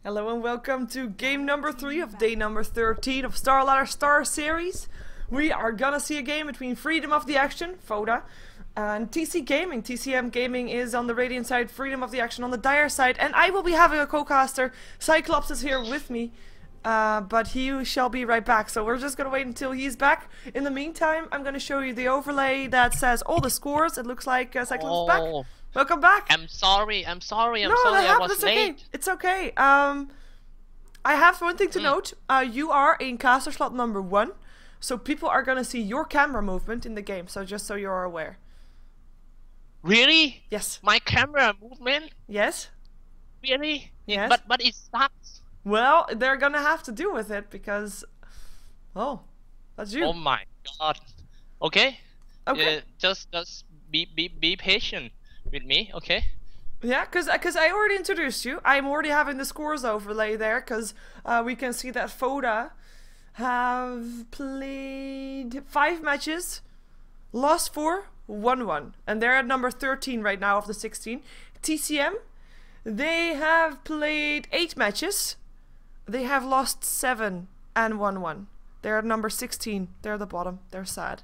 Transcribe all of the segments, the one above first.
Hello and welcome to game number 3 of day number 13 of Star Ladder Star Series. We are gonna see a game between Freedom of the Action, FODA, and TC Gaming. TCM Gaming is on the Radiant side, Freedom of the Action on the Dire side, and I will be having a co-caster. Cyclops is here with me, but he shall be right back, so we're just gonna wait until he's back. In the meantime, I'm gonna show you the overlay that says all the scores. It looks like Cyclops is back. Welcome back. I'm sorry. I'm sorry I was it's late. Okay. It's okay. I have one thing to note. You are in caster slot number 1, so people are gonna see your camera movement in the game. So just so you're aware. Really? Yes. My camera movement? Yes. Really? Yes. But it sucks. Well, they're gonna have to deal with it because, oh, that's you. Oh my god. Okay. Okay. Just be patient with me, okay? Yeah, cause I already introduced you. I'm already having the scores overlay there, cause we can see that FODA have played 5 matches, lost 4, won 1, and they're at number 13 right now of the 16. TCM, they have played 8 matches, they have lost 7 and won 1. They're at number 16. They're at the bottom. They're sad.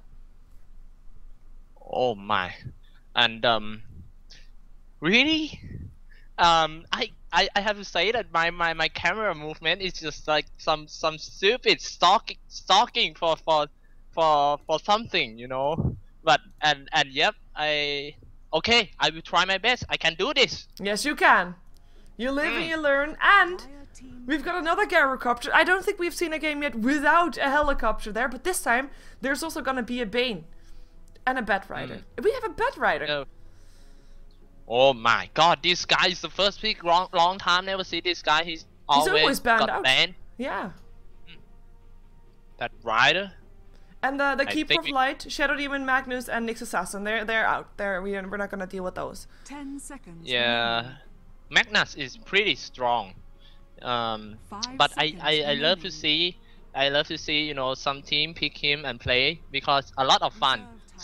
Oh my. And really? I have to say that my camera movement is just like some stupid stalking for something, you know. But and yep, I will try my best. I can do this. Yes, you can. You live and you learn, and we've got another gyrocopter. I don't think we've seen a game yet without a helicopter there, but this time there's also gonna be a Bane and a Bat Rider. We have a Bat Rider. No. Oh my god, this guy is the first pick. Long time never see this guy. He's always banned got out. banned. Yeah. That Rider. And the Keeper think of Light, Shadow Demon, Magnus, and Nyx Assassin. They're out. We're not gonna deal with those. 10 seconds. Yeah, Magnus is pretty strong. But I love to see you know some team pick him and play because a lot of fun.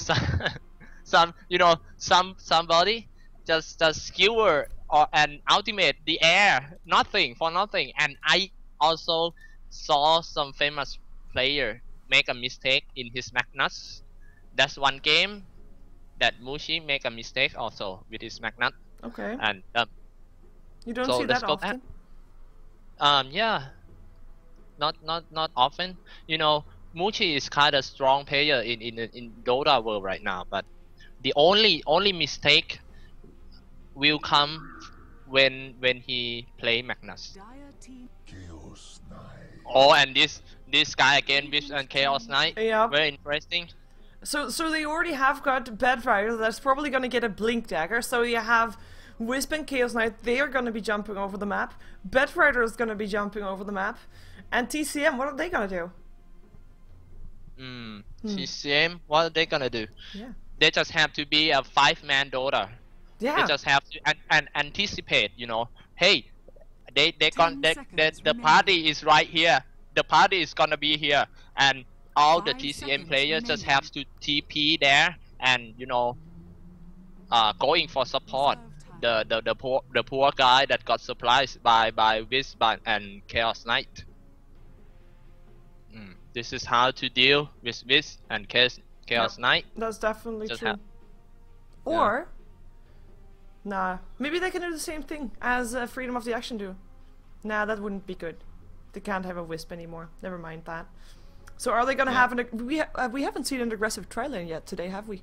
Somebody just skewer or an ultimate the air nothing, and I also saw some famous player make a mistake in his Magnus. That's one game that Mushi make a mistake also with his Magnus. Okay. And you don't so see that often. Yeah, not often. You know, Mushi is kind of strong player in Dota world right now, but the only mistake will come when he play Magnus. Oh, and this guy again, Wisp and Chaos Knight. Yeah. Very interesting. So they already have got Bat Rider. That's probably gonna get a Blink Dagger. So you have Wisp and Chaos Knight. They are gonna be jumping over the map. Bat Rider is gonna be jumping over the map. And TCM, what are they gonna do? TCM, what are they gonna do? Yeah. They just have to be a 5-man Dota. Yeah. They just have to and anticipate, you know. Hey, the party is right here. The party is gonna be here, and all the TCM players just have to TP there, and you know, going for support. The poor guy that got supplies by Wisp and Chaos Knight. This is how to deal with Wisp and Chaos Knight. That's definitely Just true. Or, nah, maybe they can do the same thing as Freedom of the Action do. Nah, that wouldn't be good. They can't have a Wisp anymore. Never mind that. So are they gonna have an? We haven't seen an aggressive tri-lane yet today, have we?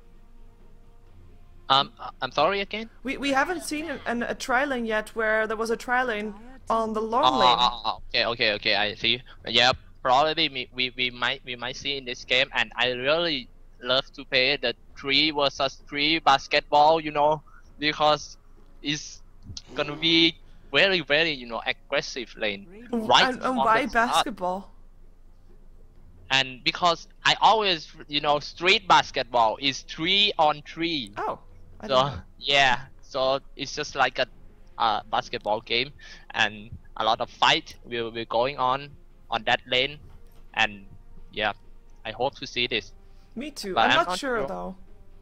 I'm sorry again. We haven't seen a tri-lane yet where there was a tri-lane on the long lane. Okay. I see. Yeah, probably we might see in this game, and I really love to play the 3 versus 3 basketball. You know, because it's gonna be very you know aggressive lane. Right. And why basketball? And because I always, you know, street basketball is 3 on 3. Oh. So yeah, so it's just like a basketball game, and a lot of fight will be going on that lane, and yeah, I hope to see this. Me too. But I'm not sure though.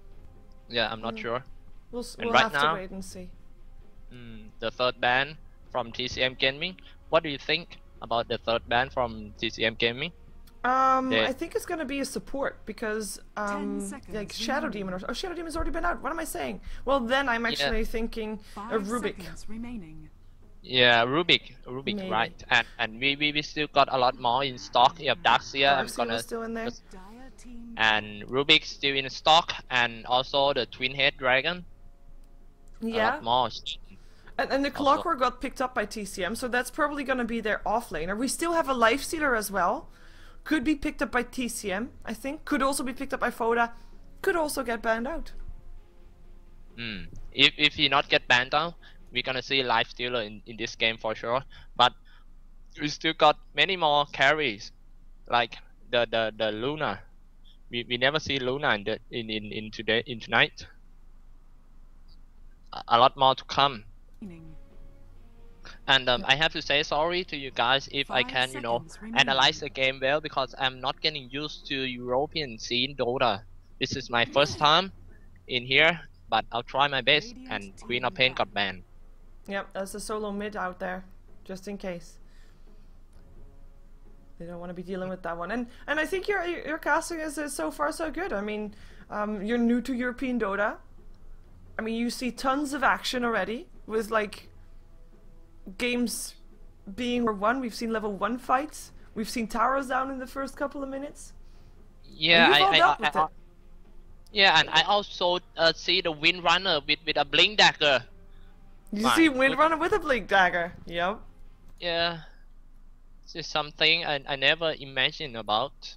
Yeah, I'm not sure. We'll right have now, to wait and see. The third ban from TCM Gaming. What do you think about the third ban from TCM Gaming? I think it's gonna be a support because like Shadow Demon or Shadow Demon's already been out. What am I saying? Well, then I'm actually thinking a Rubik. Yeah, Rubik, Maybe. right? And we still got a lot more in stock. Yeah, Darkseer, I'm Darkseer gonna was still in there. and Rubik still in stock, and also the Twin Head Dragon. A Yeah, lot more. and the Clockwork got picked up by TCM, so that's probably gonna be their offlaner. We still have a Lifestealer as well. Could be picked up by TCM, I think. Could also be picked up by Foda. Could also get banned out. If he not get banned down, we're gonna see Lifestealer in this game for sure. But we still got many more carries, like the Luna. We never see Luna in tonight. A lot more to come. And I have to say sorry to you guys if I can, analyze the game well, because I'm not getting used to European scene Dota. This is my first time in here, but I'll try my best. And Queen of Pain got banned. Yep, there's a solo mid out there, just in case. They don't want to be dealing with that one. And I think your casting is so far so good. I mean, you're new to European Dota. I mean, you see tons of action already with like games being won. We've seen level 1 fights. We've seen towers down in the first couple of minutes. Yeah, and you've all dealt with it. Yeah, and I also see the Windrunner with a Blink Dagger. You see Windrunner with a Blink Dagger. Yep. Yeah. This is something I never imagined about.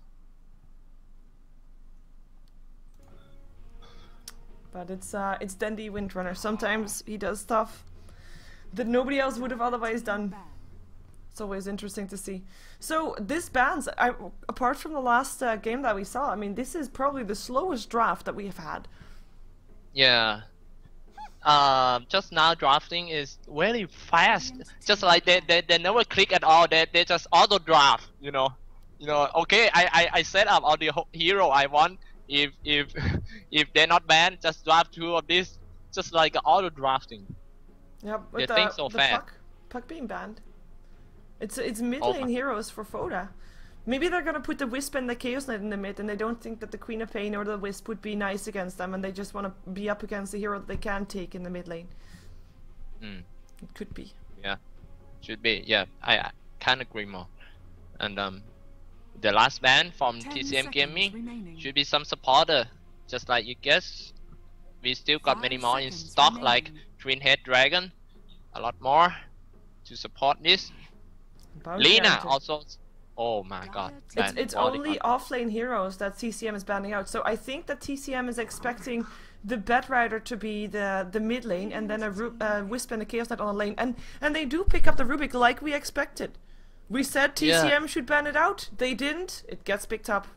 But it's Dandy Windrunner. Sometimes he does stuff that nobody else would have otherwise done. It's always interesting to see. So this bans, apart from the last game that we saw, I mean, this is probably the slowest draft that we have had. Yeah. Just now drafting is very fast. Just like they never click at all. They just auto draft. Okay, I set up all the hero I want. If if they're not banned, just draft 2 of this. Just like auto drafting. Yep, with they think so fast. Puck being banned. It's mid lane heroes for Foda. Maybe they're gonna put the Wisp and the Chaos Knight in the mid, and they don't think that the Queen of Pain or the Wisp would be nice against them, and they just want to be up against the hero that they can take in the mid lane. It could be. Yeah, should be. Yeah, I can't agree more. And the last ban from TCM Gaming should be some supporter, just like you guess. We still got many more in stock, like Twin Head Dragon, a lot more to support this. Lina also. Oh my god. It's only offlane heroes that TCM is banning out. So I think that TCM is expecting the Batrider to be the mid lane, and then a Wisp and a Chaos Knight on the lane. And they do pick up the Rubik like we expected. We said TCM should ban it out. They didn't. It gets picked up.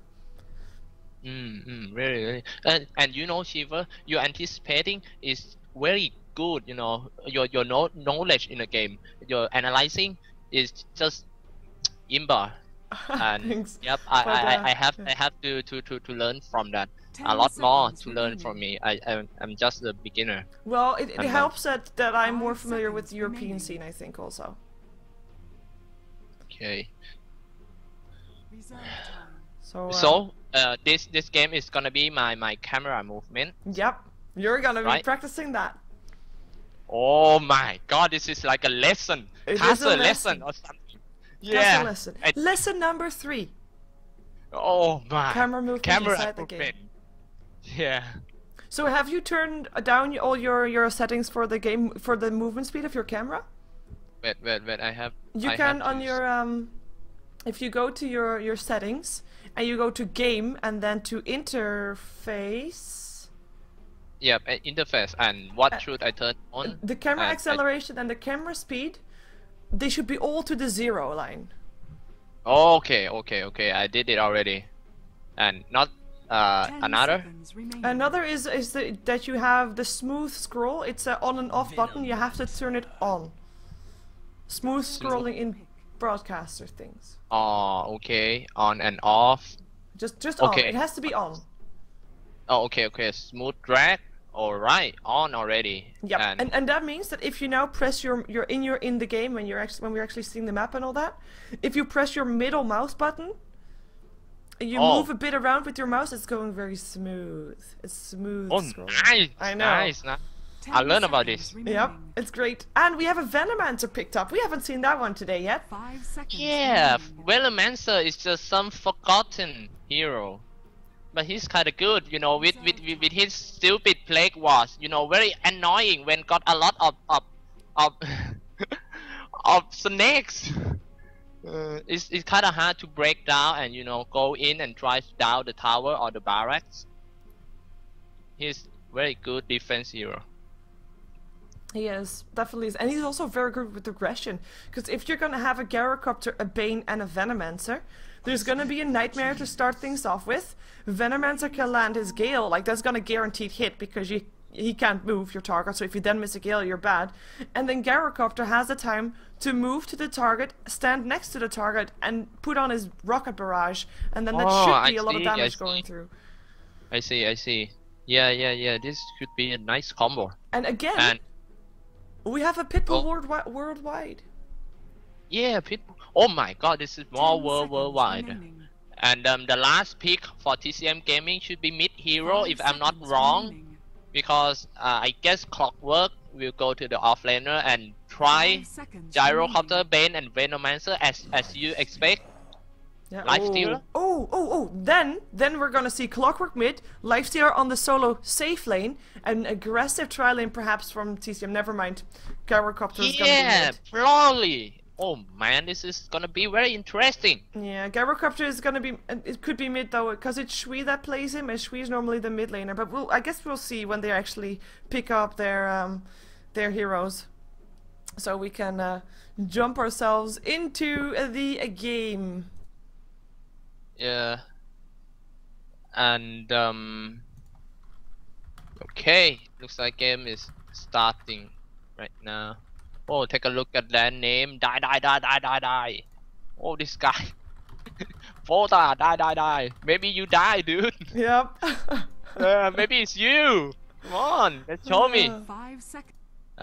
Really. And Shiva, you're anticipating is very good. Your knowledge in the game, your analyzing is just imba. And Thanks. Yep, I have to learn from that. A lot more to learn from me. I'm just a beginner. Well, it helps that I'm more familiar with the European scene, I think, also. Okay. So this game is gonna be my camera movement. Yep, you're gonna be practicing that. Oh my god, this is like a lesson. It's a lesson or something. Yeah. Lesson. Lesson number 3. Oh my. Camera movement inside the game. Yeah. So have you turned down all your settings for the game, for the movement speed of your camera? Wait, I have. You can on your if you go to your settings and you go to game and then to interface. Yep, interface. And what should I turn on? The camera acceleration and the camera speed. They should be all to the 0 line. Okay. I did it already. And not another. Another is that you have the smooth scroll. It's an on and off button. You have to turn it on. Smooth scrolling in broadcaster things. Oh, okay. On and off. Just on. It has to be on. Oh, okay. Smooth drag. Alright, on already. Yep, And and that means that if you now press your in the game when we're actually seeing the map and all that, if you press your middle mouse button, you move a bit around with your mouse, it's going very smooth. It's smooth. oh, scrolling. nice, I know. nice. I learned about this. Yep, it's great. And we have a Venomancer picked up. We haven't seen that one today yet. 5 seconds. Yeah, remaining. Velomancer is just some forgotten hero. But he's kinda good, you know, with his stupid plague wars, you know, very annoying when got a lot of of snakes. It's kinda hard to break down and, you know, go in and drive down the tower or the barracks. He's very good defense hero. He is, definitely is. And he's also very good with aggression. Because if you're gonna have a Gyrocopter, a Bane, and a Venomancer, there's gonna be a Nightmare to start things off with. Venomancer can land his Gale, like that's gonna guaranteed hit because he can't move your target, so if you then miss a Gale, you're bad. And then Gyrocopter has the time to move to the target, stand next to the target, and put on his rocket barrage, and then that should be a lot of damage going through. I see. Yeah, this could be a nice combo. And again, we have a Pitbull worldwide. Yeah, Pitbull. Oh my god, this is more 10 seconds worldwide. remaining. And the last pick for TCM Gaming should be mid hero, 5 if I'm not seconds wrong. remaining. Because I guess Clockwork will go to the offlaner and try 5 seconds Gyrocopter, remaining. Bane, and Venomancer as you expect. Yeah. Lifestealer? Then we're gonna see Clockwork mid, Lifestealer on the solo safe lane, and aggressive tri lane perhaps from TCM. Never mind. Gyrocopter is gonna be Yeah, mid. probably. Oh man, this is gonna be very interesting. Yeah, Gyrocopter is gonna be. It could be mid though, because it's Shui that plays him, and Shui is normally the mid laner. But I guess we'll see when they actually pick up their heroes, so we can jump ourselves into the game. Yeah. And okay, looks like game is starting right now. Oh, take a look at that name. Die. Oh, this guy. Volta, die. Maybe you die, dude. Yep. Maybe it's you. Come on, let's show me. 5 seconds.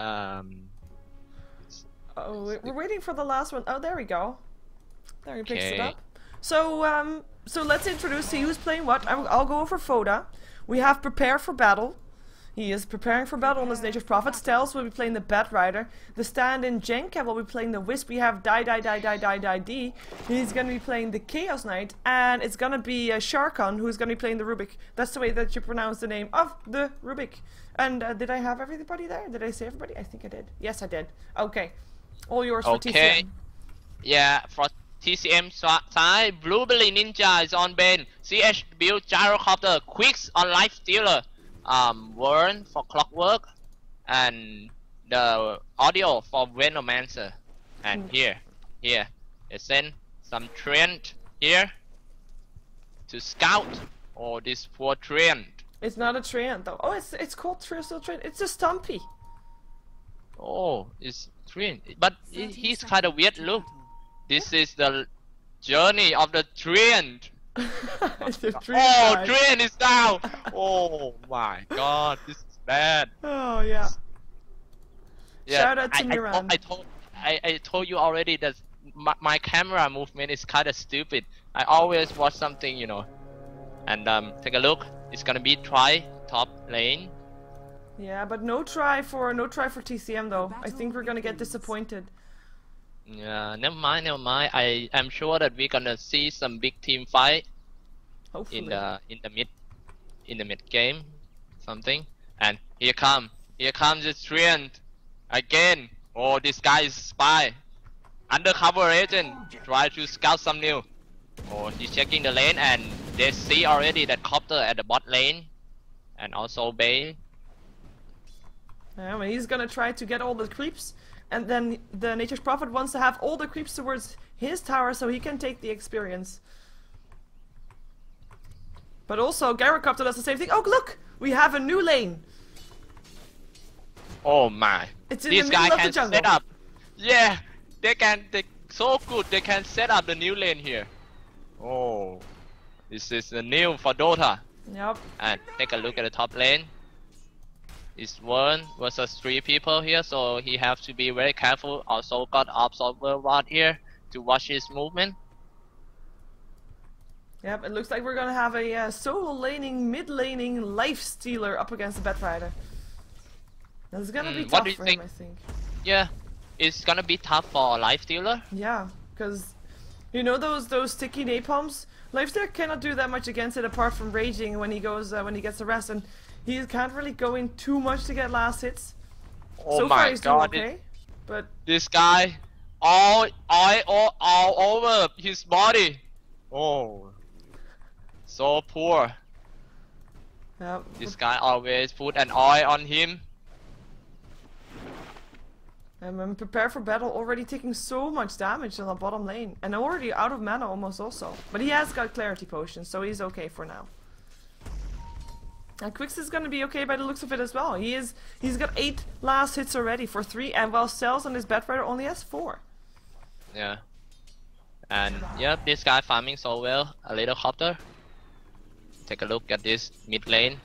Oh, we're waiting for the last one. Oh, there we go. There he picks it Okay. up. So, so let's introduce, see who's playing what. I'll go over Foda. We have Prepare for Battle. He is preparing for battle on his Nature's Prophet. Stels will be playing the Bat Rider. The stand-in Jenka will be playing the Wisp. We have Die. He's gonna be playing the Chaos Knight. And it's gonna be Sharkon who's gonna be playing the Rubik. That's the way that you pronounce the name of the Rubik. And did I have everybody there? Did I say everybody? I think I did. Yes, I did. Okay. All yours for Okay. TCM. Yeah, for TCM side, Blueberry Ninja is on Bane. CH build Gyrocopter, Quicks on Lifestealer. Warren for Clockwork, and the audio for Venomancer. And here, they send some Trent here to scout. Oh, this poor Trent. It's not a Treant though. Oh, it's called Crystal Treant. It's a Stumpy. Oh, it's Trent, but he's kind of weird look. This is the journey of the Trent. It's a Oh, Treant. Trent is down. Oh my god, this is bad. Oh yeah. Yeah, Shout out to Miran. I told you already that my camera movement is kind of stupid. I always watch something, you know. And take a look. It's gonna be try top lane. Yeah, but no try for TCM though. I think we're gonna get disappointed. Yeah, never mind. I am sure that we're gonna see some big team fight Hopefully. in the mid game, something. And here comes the Trent again. Oh, this guy is spy, undercover agent. Try to scout some new. Oh, he's checking the lane, and they see already that Copter at the bot lane, and also Bay. Yeah, well, he's gonna try to get all the creeps, and then the Nature's Prophet wants to have all the creeps towards his tower so he can take the experience. But also, Gyrocopter does the same thing. Oh, look! We have a new lane! Oh my! It's in This the guy middle of the can jungle. set up. Yeah, they so good. They can set up the new lane here. Oh, this is the new for Dota. Yep. And take a look at the top lane. It's 1 versus 3 people here, so he have to be very careful. Also got Observer Ward here to watch his movement. Yep, it looks like we're gonna have a solo laning, mid laning life stealer up against the Batrider. That's gonna be tough for him, I think. Yeah, it's gonna be tough for Life Stealer. Yeah, because you know those sticky napalms. Life Stealer cannot do that much against it apart from raging when he goes when he gets the rest, and he can't really go in too much to get last hits. Oh so my far he's god! doing okay, but this guy, all over his body. Oh, so poor. yeah, This guy always put an oil on him. I'm prepared for battle, already taking so much damage on the bottom lane, and already out of mana almost also. But he has got clarity potions, so he's okay for now. And Quix is gonna be okay by the looks of it as well. He's got 8 last hits already for 3, and while Cells on his Batrider only has 4. Yeah. And yep, this guy farming so well. A little copter. Take a look at this mid lane.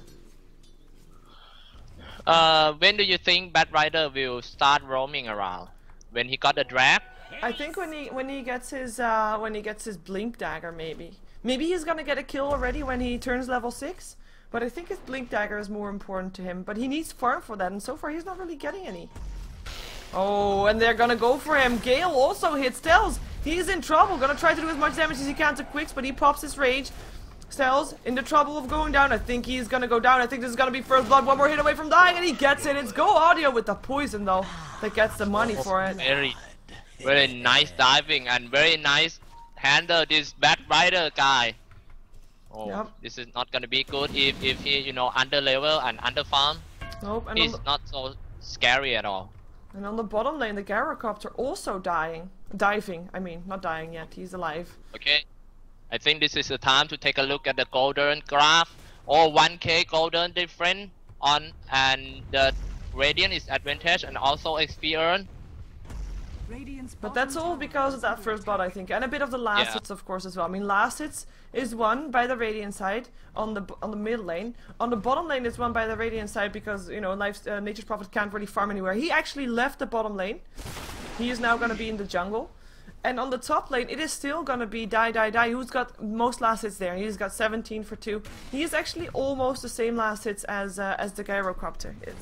When do you think Batrider will start roaming around? When he got the drag? I think when he gets his blink dagger, maybe he's gonna get a kill already when he turns level 6. But I think his blink dagger is more important to him. But he needs farm for that, and so far he's not really getting any. Oh, and they're gonna go for him. Gale also hits Stells. He's in trouble. Gonna try to do as much damage as he can to Quix, but he pops his rage. Stells in the trouble of going down. I think he's gonna go down. I think this is gonna be first blood. One more hit away from dying, and he gets it. It's Go Audio with the poison though that gets the money for it. Very nice diving and very nice handle this Batrider guy. Oh, yep. This is not gonna be good if he, you know, under level and under farm. Nope, and It's not so scary at all. And on the bottom lane, the Gyrocopter also diving. I mean, not dying yet. He's alive. Okay, I think this is the time to take a look at the golden graph. Oh, 1k golden difference on, and the Radiant is advantage and also XP earn. But that's all because of that first blood, I think, and a bit of the last hits, of course, as well. I mean, last hits is won by the Radiant side on the mid lane. On the bottom lane, it's won by the Radiant side because, you know, Nature's Prophet can't really farm anywhere. He actually left the bottom lane. He is now going to be in the jungle. And on the top lane, it is still going to be Die. Who's got most last hits there? He's got 17 for 2. He is actually almost the same last hits as the Gyrocopter is.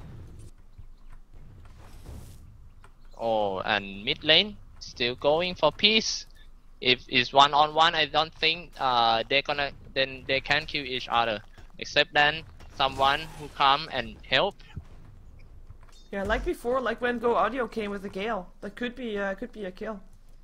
Oh, and mid lane still going for peace. If it's 1-on-1, I don't think they can kill each other. Except then someone who come and help. Yeah, like before, like when Go Audio came with the Gale, that could be a kill.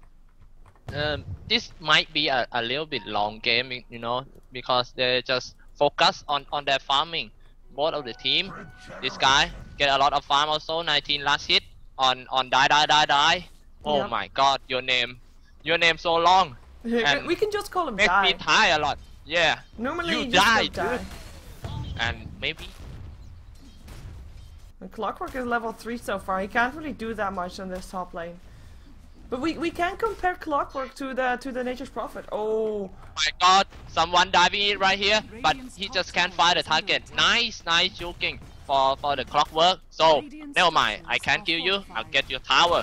This might be a little bit long game, you know, because they just focus on their farming. Both of the team. This guy get a lot of farm also. 19 last hit on die. Oh yep. my god, your name so long. And we can just call him make Die. me die a lot. Yeah. Normally you you just die, don't die. And maybe. And Clockwork is level 3 so far. He can't really do that much on this top lane. But we can compare Clockwork to the Nature's Prophet. Oh my god, someone diving it right here, but he just can't find the target. Nice joking for the Clockwork. So never mind, I can't kill you. I'll get your tower.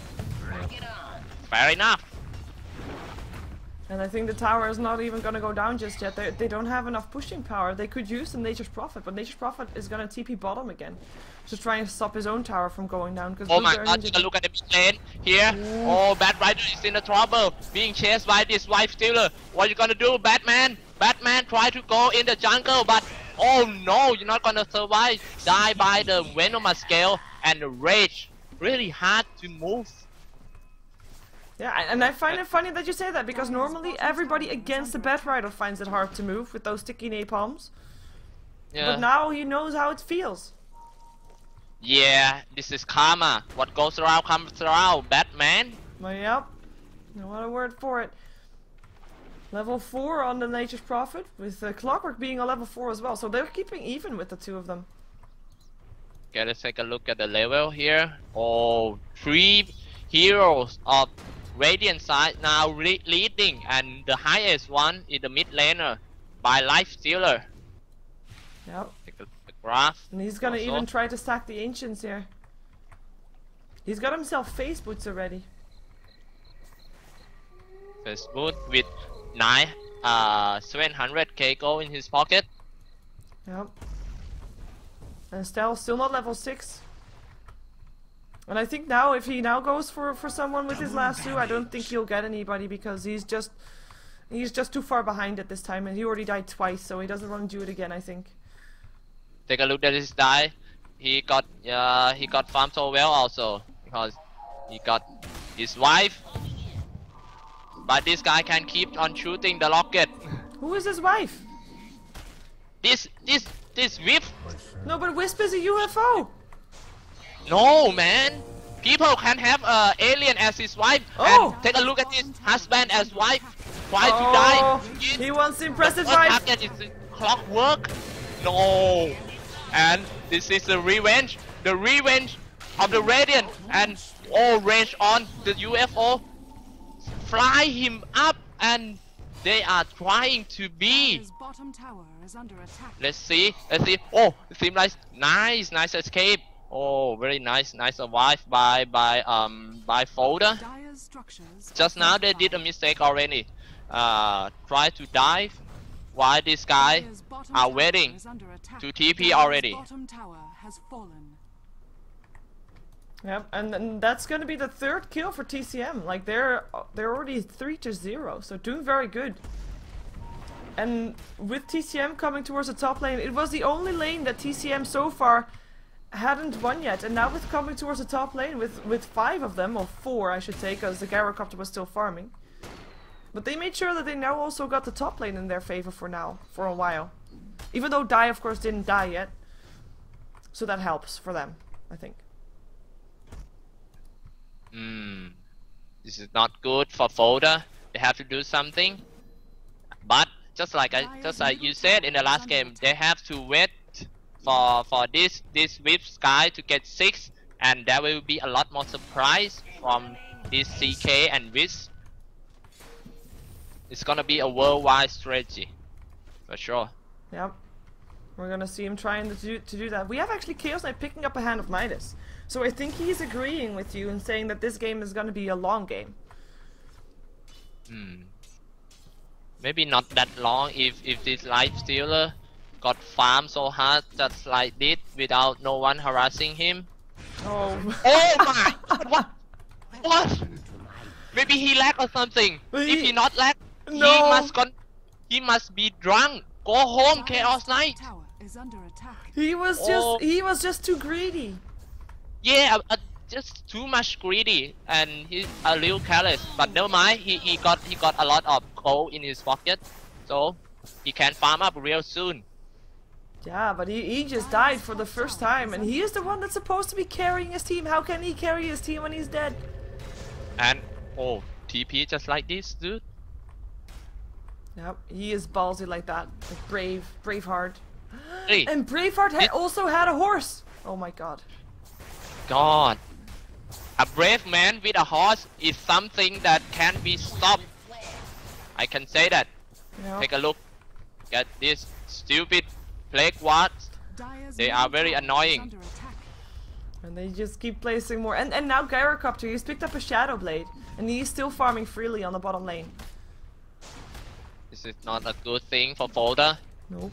Fair enough. And I think the tower is not even gonna go down just yet. They don't have enough pushing power. They could use the Nature's Prophet, but Nature's Prophet is gonna TP bottom again to try and stop his own tower from going down. Oh my god, take a look at the mid lane here. Ooh. Oh, Batrider is in the trouble, being chased by this Life Stealer. What are you gonna do, Batman? Batman try to go in the jungle, but oh no, you're not gonna survive. Die by the Venomous Scale and the Rage. Really hard to move. Yeah, and I find it funny that you say that, because normally everybody against the Batrider finds it hard to move with those sticky napalms. Yeah. But now he knows how it feels. Yeah, this is karma. What goes around comes around, Batman. Well, yep. No other word for it. Level 4 on the Nature's Prophet, with Clockwork being a level 4 as well, so they're keeping even with the two of them. Okay, let's take a look at the level here. Oh, 3 heroes of Radiant side now leading, and the highest one is the mid laner by Life Stealer. Yep. Take a look at Graph. And he's gonna Also. even try to stack the ancients here. He's got himself face boots already. Facebook with 700k gold in his pocket. Yep. And Estelle still not level 6. And I think now if he now goes for someone with his last 2, I don't think he'll get anybody because he's just too far behind at this time, and he already died twice, so he doesn't want to do it again, I think. Take a look at his die. He got farmed so well also because he got his wife. But this guy can keep on shooting the rocket. Who is his wife? This whip. No, but Wisp is a UFO. No, man. People can have alien as his wife. Oh. And take a look at his husband as wife. Why Oh, he died? he wants the impressive What wife. target is the clockwork? No. And this is the revenge. The revenge of the Radiant. And all range on the UFO. Fly him up, and they are trying to be. Dire's bottom tower is under attack. Let's see. Oh, it seems like nice escape. Oh, very nice survive by Folder. Dire's structures Just now they did a mistake already. Try to dive while this guy Dire's bottom are tower waiting is under attack. to TP Dire's already. bottom tower has fallen. Yep, and that's gonna be the 3rd kill for TCM. Like they're already 3-0, so doing very good. And with TCM coming towards the top lane, it was the only lane that TCM so far hadn't won yet. And now with coming towards the top lane with 5 of them, or 4 I should say, because the Gyrocopter was still farming. But they made sure that they now also got the top lane in their favor for a while. Even though Die of course didn't die yet. So that helps for them, I think. This is not good for Folder. They have to do something. But just like you said in the last game, they have to wait for this Wisp guy to get 6, and there will be a lot more surprise from this CK and Wisp. It's gonna be a worldwide strategy for sure. Yep. We're gonna see him trying to do that. We have actually Chaos Knight picking up a hand of Midas. So I think he's agreeing with you and saying that this game is gonna be a long game. Maybe not that long if this Life Stealer got farmed so hard just like this without no one harassing him. Oh. Oh my! What? Maybe he lag or something. If he not lag, No. he must be drunk. Go home, Chaos Knight. Tower is under attack. He was just too greedy. Yeah, just too much greedy, and he's a little careless. But never mind, he got a lot of gold in his pocket, so he can farm up real soon. Yeah, but he just died for the first time, and he is the one that's supposed to be carrying his team. How can he carry his team when he's dead? And oh, TP just like this, dude. Yep, he is ballsy like that. Like Braveheart. Hey, And Braveheart also had a horse. Oh my god. God. A brave man with a horse is something that can be stopped. I can say that. Yep. Take a look at this stupid plague wards. Dire's They middle are very tower is annoying. under attack. And they just keep placing more. And now Gyrocopter, he's picked up a Shadow Blade. And he's still farming freely on the bottom lane. This is not a good thing for Folder. Nope.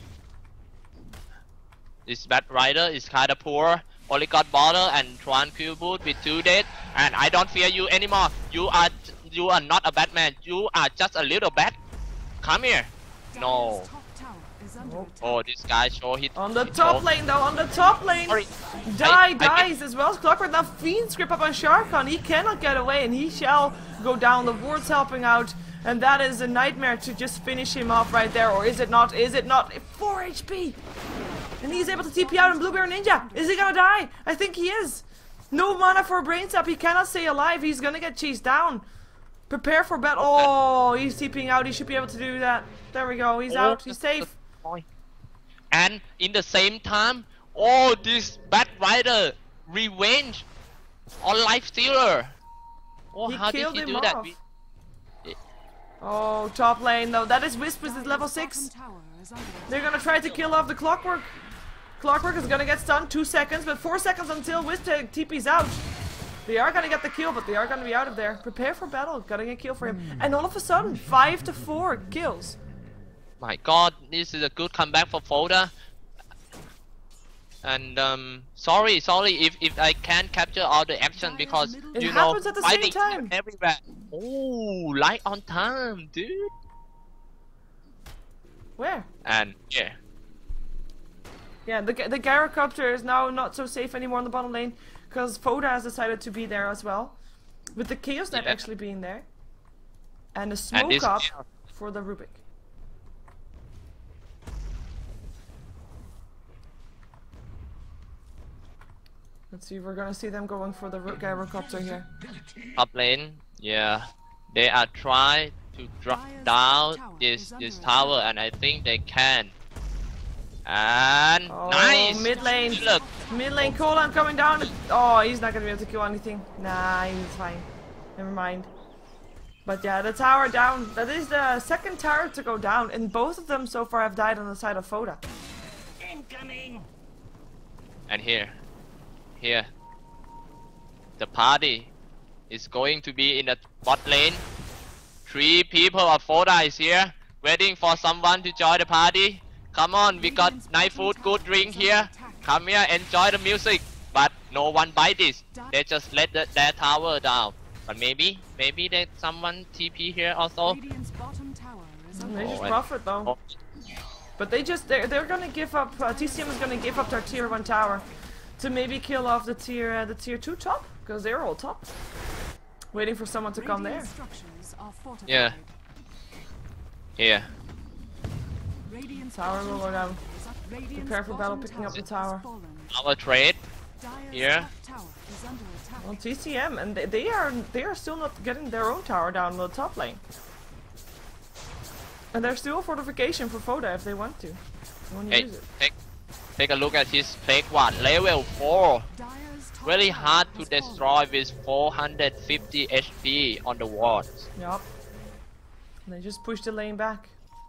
This Bat Rider is kinda poor. Only got Bottle and Tranquil Boot with 2 dead. And I don't fear you anymore. You are not a Batman. You are just a little bat. Come here. No. Dire's top tower is under Nope. attack. Oh, this guy show hit. On the hit top home. lane though, on the top lane. Sorry. Die dies as well as Clockwork. Now Fiend's grip up on Sharkon. He cannot get away and he shall go down. The ward's helping out. And that is a nightmare to just finish him off right there. Or is it not? Is it not? 4 HP! And he's able to TP out in Blueberry Ninja. Is he gonna die? I think he is. No mana for a brain sap. He cannot stay alive. He's gonna get chased down. Prepare for battle. Oh, he's TPing out. He should be able to do that. There we go. He's out. He's safe. And in the same time, oh, this Bat Rider revenge on Life Stealer. Oh, He how did killed he him do that? off. Oh, top lane though. That is Wisp with his level 6. Bottom tower is under attack. They're gonna try to kill off the Clockwork. Clockwork is gonna get stunned. 2 seconds, but 4 seconds until Wisp TP's out. They are gonna get the kill, but they are gonna be out of there. Prepare for battle. Getting a kill for him. And all of a sudden, 5 to 4 kills. My god, this is a good comeback for Foda. And sorry if I can't capture all the action because It you know happens at the same fighting time. everywhere. Oh, right on time, dude. Where? And yeah, Yeah, the Gyrocopter is now not so safe anymore in the bottom lane because Foda has decided to be there as well, with the Chaos Knight Yeah. actually being there, and a and smoke this up for the Rubik. Let's see, we're gonna see them going for the Gyrocopter here. top lane. Yeah, they are trying to drop down this tower, and I think they can. And Oh, nice. mid lane. Look, Mid lane, Colan coming down. Oh, he's not gonna be able to kill anything. Nah, he's fine. Never mind. But yeah, the tower down. That is the second tower to go down, and both of them so far have died on the side of Foda. and here, the party is going to be in the bot lane. 3 people of Foda is here, waiting for someone to join the party. Come on, we got nice food, good drink here. Come here, enjoy the music. But no one buy this. They just let their tower down. But maybe they someone TP here also. Radiant's bottom tower is They under just and- profit though. Oh, But they're gonna give up. TCM is gonna give up their tier 1 tower to maybe kill off the tier 2 top because they're all top, waiting for someone to come there. Radiant structures are fortified. Yeah. Here. Radiant's Tower bottom will go down. is up. Radiant's Prepare for battle, bottom picking up the has tower. fallen. Our trade. Dire's Here. top tower is under attack. Well, TCM, and they are still not getting their own tower down the top lane. And there's still a fortification for Foda if they want to. They want to Hey, use it. take a look at his Plague Ward, level 4. Dire's top Really tower hard to has destroy with 450 HP on the wards. Yup. And they just push the lane back.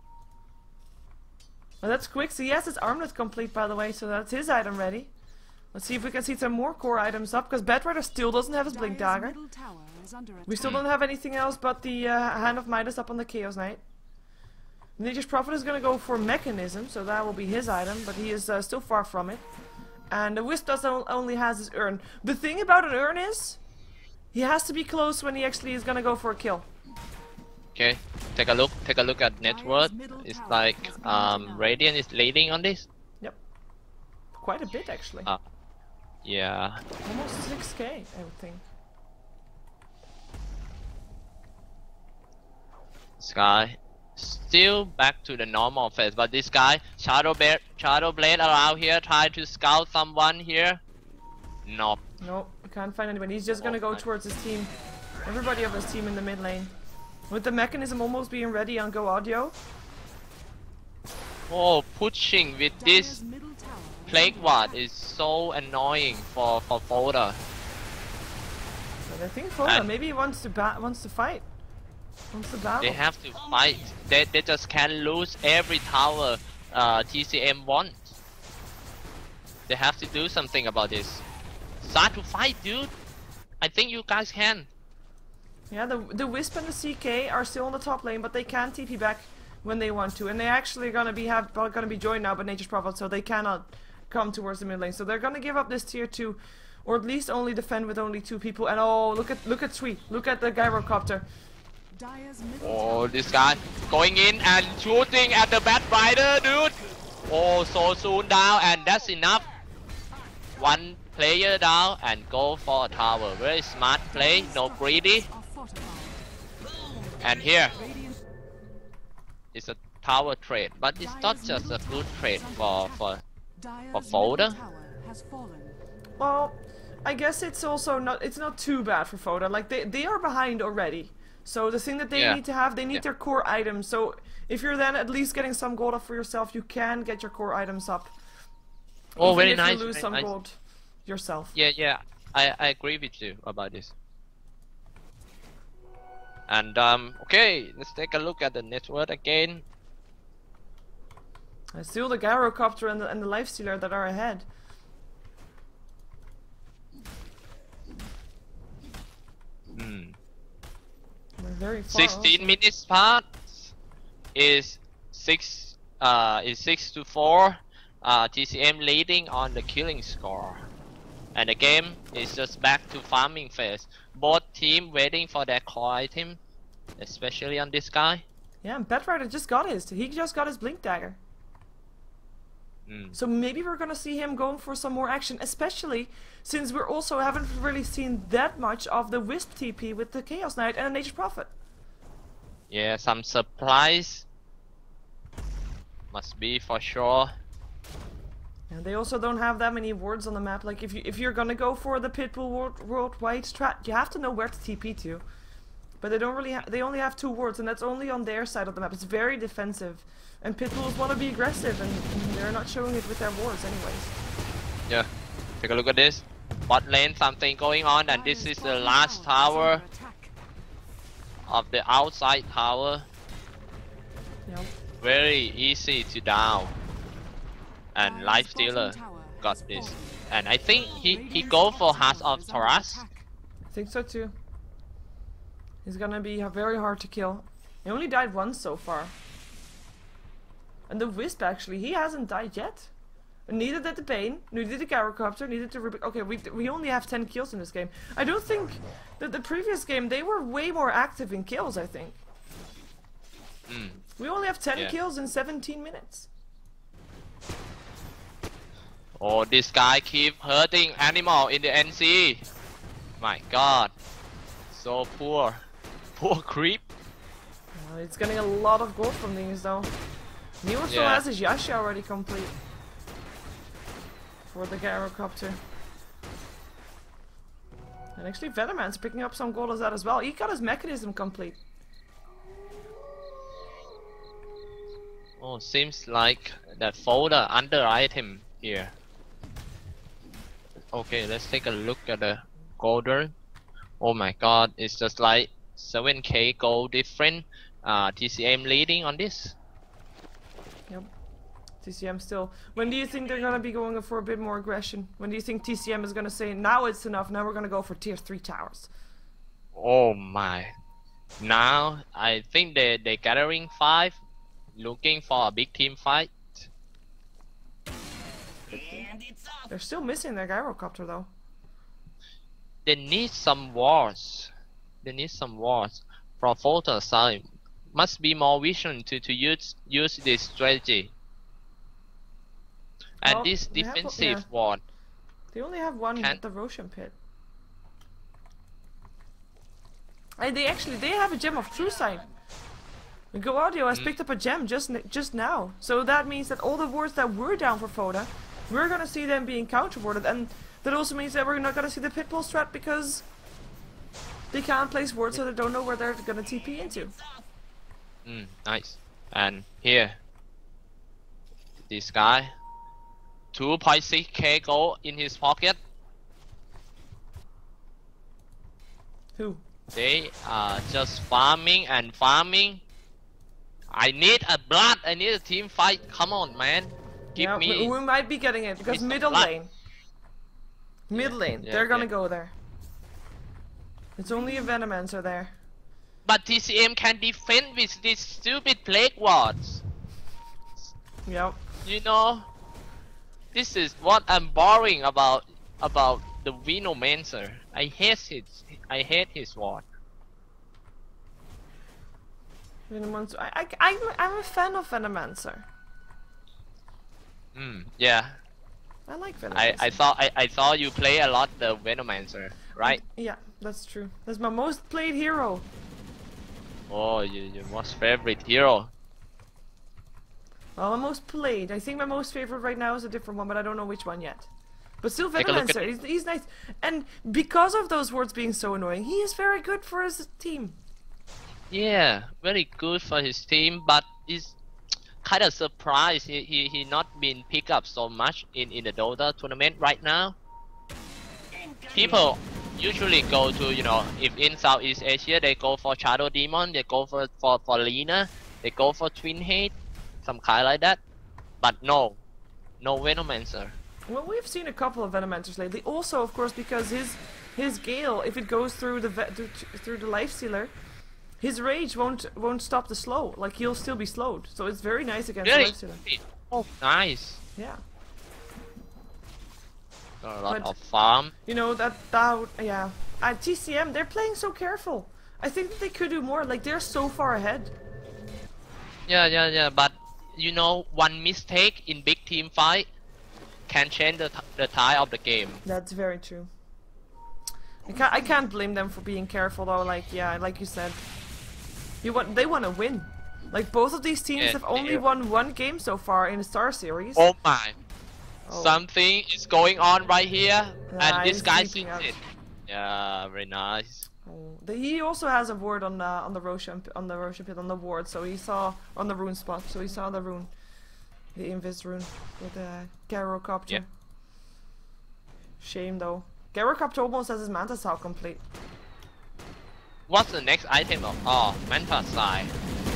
Well, that's quick. So he has his armlet complete, by the way, so that's his item ready. Let's see if we can see some more core items up, because Bedrider still doesn't have his Blink Dire's Dagger. middle tower is under attack. We still don't have anything else but the Hand of Midas up on the Chaos Knight. Nature's Prophet is going to go for Mechanism, so that will be his item, but he is still far from it. And the Wisp only has his urn. The thing about an urn is, he has to be close when he actually is going to go for a kill. Okay, take a look at net worth. It's like Radiant is leading on this. Yep. Quite a bit, actually. Yeah. Almost 6k, I would think. Sky still back to the normal phase, but this guy Shadow Blade around here trying to scout someone here. Nope. Nope, I can't find anybody. He's just gonna go towards his team. Everybody of his team in the mid lane. With the Mechanism almost being ready on Go Audio. Oh, pushing with this Dire's middle tower is Plague under Ward attack. is so annoying for Foda. But I think Foda And- maybe wants to fight. Wants to battle. They have to fight. They just can't lose every tower TCM wants. They have to do something about this. Start to fight, dude. I think you guys can. Yeah, the Wisp and the CK are still on the top lane, but they can TP back when they want to, and they actually gonna be joined now by Nature's Prophet, so they cannot come towards the mid lane. So they're gonna give up this tier 2, or at least only defend with only 2 people. And oh, look at Sweet, look at the Gyrocopter. Dire's middle Oh, tower this is guy under attack. going in and shooting at the Bat Rider, dude. Oh, so soon down, and that's enough. One player down and go for a tower. Very smart play, no greedy. Are fortified. And here Radiant is a tower trade, but it's not just a good trade for Dire's Foda? middle tower has fallen. Well, I guess it's also not too bad for Foda. Like they are behind already. So the thing that they Yeah. need to have, they need Yeah. their core items. So if you're then at least getting some gold up for yourself, you can get your core items up. Oh, Even very if nice. You lose very some nice. gold yourself. Yeah, I agree with you about this. And okay, let's take a look at the network again. It's still the Gyrocopter and the Lifestealer that are ahead. They're very far 16 also. minutes part is 6-4. TCM leading on the killing score, and the game is just back to farming phase. Both team waiting for their core item, especially on this guy. Yeah, and Petrider just got his. He just got his Blink Dagger. So maybe we're gonna see him going for some more action, especially since we also haven't really seen that much of the Wisp TP with the Chaos Knight and a Nature's Prophet. Yeah, some supplies must be for sure. And they also don't have that many wards on the map. Like if you're gonna go for the Pitbull worldwide strat, you have to know where to TP to. But they don't really. They only have 2 wards, and that's only on their side of the map. It's very defensive, and Pitbulls want to be aggressive, and they're not showing it with their wards, anyways. Yeah, take a look at this. Bot lane, something going on, and this is the last tower of the outside tower. Yep. Very easy to down, and Dire's Lifestealer bottom tower got has this, fallen. and I think he go for Heart of Taurus. I think so too. He's gonna be very hard to kill. He only died once so far. And the Wisp actually, he hasn't died yet. And neither did the Bane, neither did the Gyrocopter, neither did the Rubik. Okay, we only have 10 kills in this game. I don't think that the previous game, they were way more active in kills, I think. We only have 10 kills in 17 minutes. Oh, this guy keep hurting animal in the NC. My god. So poor. Poor creep. It's getting a lot of gold from these though. He also Yeah. has his Yasha already complete. For the Gyrocopter. And actually Venomman's picking up some gold as that as well. He got his mechanism complete. Oh, seems like that folder under item here. Okay, let's take a look at the golden. Oh my god, it's just like 7k gold different. TCM leading on this. Yep. TCM still. When do you think they're gonna be going for a bit more aggression? When do you think TCM is gonna say, now it's enough, now we're gonna go for tier 3 towers? Oh my. Now, I think they're gathering 5. Looking for a big team fight. They're still missing their Gyrocopter though. They need some wards. They need some wards. From photo side, must be more vision to use this strategy. And Well, this they have- defensive yeah. ward. They only have one Can- at the Roshan pit. And they have a gem of true sight. Go Audio has picked up a gem just now, so that means that all the wards that were down for Foda, we're gonna see them being counter-warded, and that also means that we're not gonna see the Pitbull strat because they can't place wards, so they don't know where they're gonna TP into. Nice. And here, this guy, 2.6k gold in his pocket. Who? They are just farming and farming. I need a blood. I need a team fight. Come on, man. Give Yeah, me. we might be getting it because some middle blood. lane. Mid lane, yeah, they're gonna yeah. go there. It's only a Venomancer there. But TCM can defend with these stupid plague wards. Yep. You know, this is what I'm boring about the Venomancer. I hate his ward. Venomancer. I'm a fan of Venomancer. Yeah. I like Venomancer. I thought you play a lot the Venomancer, right? Yeah, that's true. That's my most played hero. Oh, your most favorite hero. Well, my most played. I think my most favorite right now is a different one, but I don't know which one yet. But still Take a look at- Venomancer. He's nice. And because of those words being so annoying, he is very good for his team. Yeah, very good for his team, but it's kind of surprised he not been picked up so much in the Dota tournament right now. People usually go to, you know, if in Southeast Asia they go for Shadow Demon, they go for Lina, they go for Twin Hate, some kind like that. but no Venomancer. Well, we've seen a couple of Venomancers lately. Also, of course, because his Gale, if it goes through the through the Lifestealer, his rage won't stop the slow. Like, he'll still be slowed. So it's very nice against Really? the Lifestealer. Oh, nice. Yeah. Got a lot But- of farm. You know, yeah. At TCM, they're playing so careful. I think that they could do more. Like, they're so far ahead. Yeah. But you know, one mistake in big team fight can change the tide of the game. That's very true. I can't blame them for being careful though. Like, yeah, like you said, they want to win. Like, both of these teams Yeah, have only they- won one game so far in the Star Series. Oh my! Oh. Something is going on right here, Yeah, and this he's guy sleeping sees out. it. Yeah, very nice. Oh. He also has a ward on the Roshan pit, on the ward. So he saw on the rune spot. So he saw the rune, the Invis rune with the Gyrocopter. Yeah. Shame though. Gyrocopter almost has his Manta Sao complete. What's the next item? Oh, Manta Sai.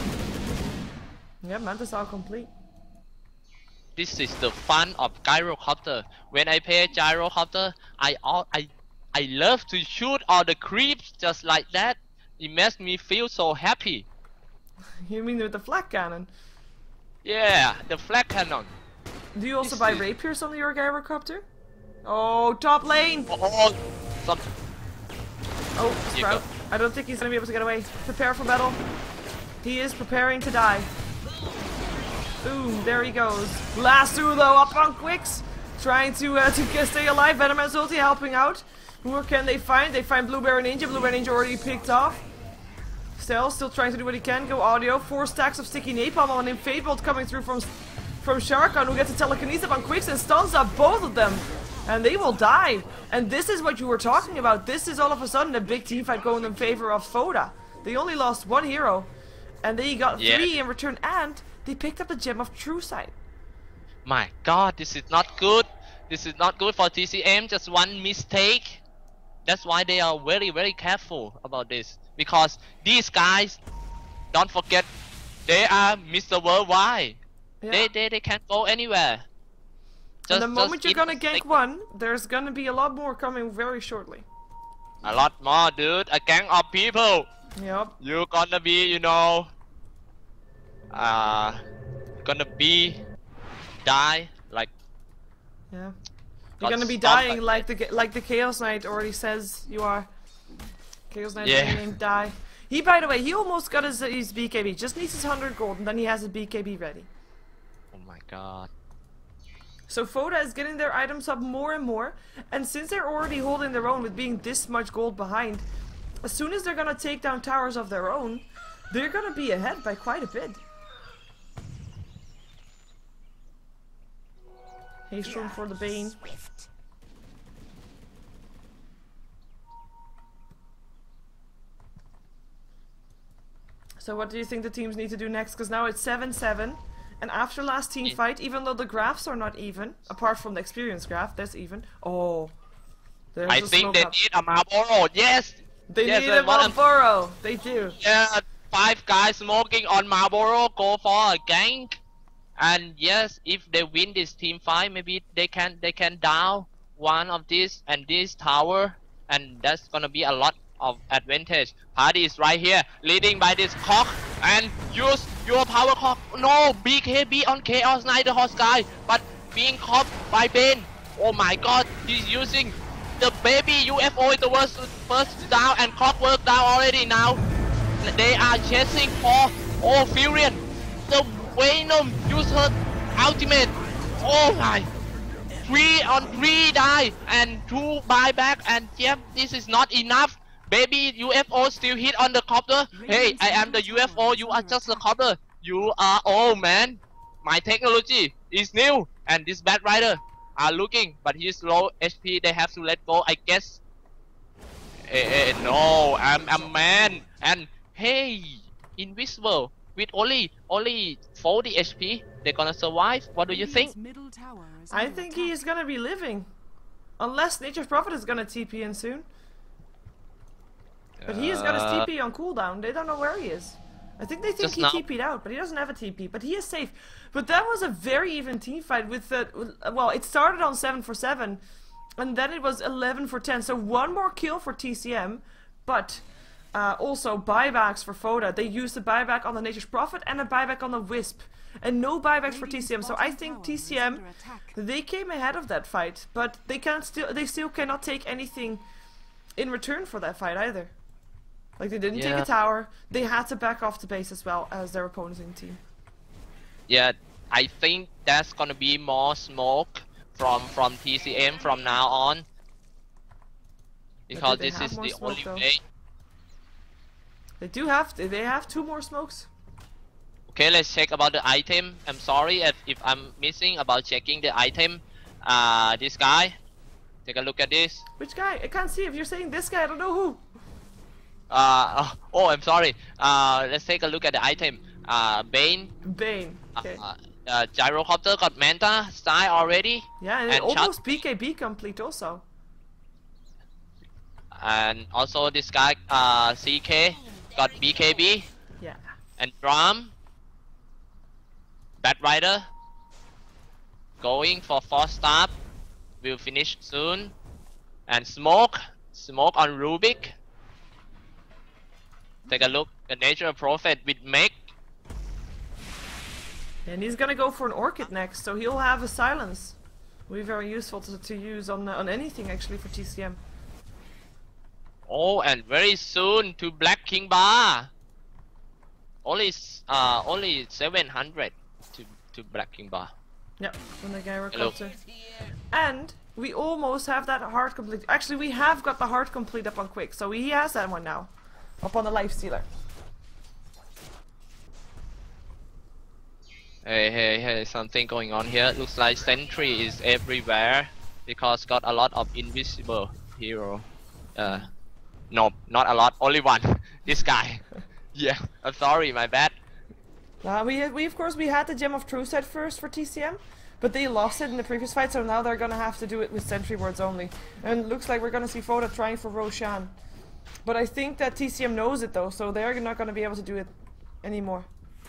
Yeah, Manta Sao complete. This is the fun of Gyrocopter. When I play Gyrocopter, I love to shoot all the creeps just like that. It makes me feel so happy. You mean with the flak cannon? Yeah, the flag cannon. Do you also This buy is- rapiers on your Gyrocopter? Oh, top lane! Oh, some, Oh, you Sprout. go. I don't think he's gonna be able to get away. Prepare for battle. He is preparing to die. Boom, there he goes. Lasso though, up on Quicks. Trying to stay alive. Venoman's ulti helping out. Who can they find? They find Blueberry Ninja. Blueberry Ninja already picked off. Still trying to do what he can. Go audio. 4 stacks of sticky napalm on him. Fade Bolt coming through from Sharkan, who gets a telekinesis up on Quicks and stuns up both of them. And they will die. And this is what you were talking about. This is all of a sudden a big team fight going in favor of Foda. They only lost 1 hero. And they got Yeah. 3 in return. And they picked up the Gem of True Sight. My God, this is not good. This is not good for TCM. Just one mistake. That's why they are very, very careful about this. Because these guys, don't forget, they are Mr. Worldwide. Yeah. They can't go anywhere. And the moment you're eat gonna the gank steak. one, there's gonna be a lot more coming very shortly. A lot more, dude. A gang of people. Yep. You're gonna be, you know, gonna be die like. Yeah. got You're gonna be stomped dying like the Chaos Knight already says you are. Chaos Knight Yeah. named die. He, by the way, he almost got his BKB. Just needs his 100 gold, and then he has his BKB ready. Oh my God. So Foda is getting their items up more and more, and since they're already holding their own with being this much gold behind, as soon as they're gonna take down towers of their own, they're gonna be ahead by quite a bit. Haste room for the Bane. So what do you think the teams need to do next? Because now it's 7-7. And after last team fight, even though the graphs are not even, apart from the experience graph, that's even. Oh. There's I a think smoke they up. need a Marlboro. Yes. They yes, need and a what Malboro. They do. Yeah, 5 guys smoking on Marlboro go for a gank. And yes, if they win this team fight, maybe they can down one of this and this tower, and that's gonna be a lot of advantage. Party is right here, leading by this cock, and use your power cock. No, BKB on Chaos Knight the Hot Sky, but being caught by Bane. Oh my God, he's using the baby UFO in the first down, and Clockwork down already now. They are chasing for Furion. The Venom use her ultimate. Oh my! 3 on 3 die and 2 buyback, and yep, this is not enough. Baby UFO still hit on the copter. Hey, I am the UFO. You are just the copter. You are old, man. My technology is new, and this Bat Rider are looking, but he's low HP. They have to let go, I guess. No, I'm a man. And hey, Invisible with only 40 HP, they're gonna survive. What do you think? Middle tower is I under think attack. he is gonna be living. Unless Nature's Prophet is gonna TP in soon. But he has got his TP on cooldown. They don't know where he is. I think they think Just he now. TP'd out, but he doesn't have a TP. But he is safe. But that was a very even team fight with the... Well, it started on 7 for 7. And then it was 11 for 10. So one more kill for TCM. But also buybacks for Foda. They used a buyback on the Nature's Prophet and a buyback on the Wisp. And no buybacks for TCM. So I think TCM, they came ahead of that fight. But they still cannot take anything in return for that fight either. Like, they didn't take a tower. They had to back off the base as well as their opposing team. Yeah, I think that's gonna be more smoke from TCM from now on. Because they this have is more the smoke, only though? way. They have 2 more smokes. Okay, let's check about the item. I'm sorry if I'm missing about checking the item. This guy. Take a look at this. Which guy? I can't see. If you're saying this guy, I don't know who. Oh, I'm sorry. Let's take a look at the item. Bane. Bane. Okay. Gyrocopter got Manta style already. Yeah, and and almost BKB complete also. And also this guy, CK, got BKB. Yeah. And Drum. Bat Rider. Going for 4 star. Will finish soon. And Smoke. Smoke on Rubik. Take a look at Nature Prophet with Meg. And he's gonna go for an Orchid next, so he'll have a silence. Will be very useful to use on anything actually for TCM. Oh, and very soon to Black King Bar. Only 700 to Black King Bar. Yep, when the Gyrocopter. And we almost have that heart complete. Actually, we have got the heart complete up on Quick, so he has that one now. Up on the Lifestealer. Hey, something going on here. Looks like Sentry is everywhere because got a lot of invisible hero. No, not a lot, only one. This guy. Yeah, I'm sorry, my bad. We of course we had the Gem of Truth at first for TCM, but they lost it in the previous fight, so now they're gonna have to do it with Sentry Wards only. And it looks like we're gonna see Foda trying for Roshan. But I think that TCM knows it though, so they're not gonna be able to do it anymore.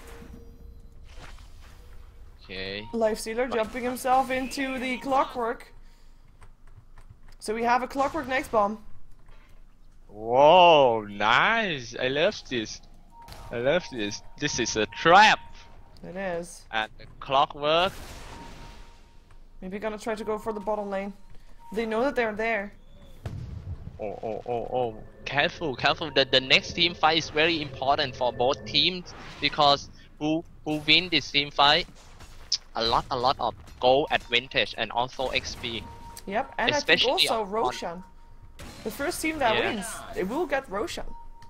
Okay. Lifestealer jumping himself into the Clockwork. So we have a Clockwork next bomb. Whoa, nice. I love this. I love this. This is a trap. It is. And the Clockwork. Maybe gonna try to go for the bottom lane. They know that they're there. Oh. Careful. The next team fight is very important for both teams because who win this team fight, a lot of goal advantage and also XP. Yep, and Especially I think also on Roshan. The first team that Yeah. wins, they will get Roshan.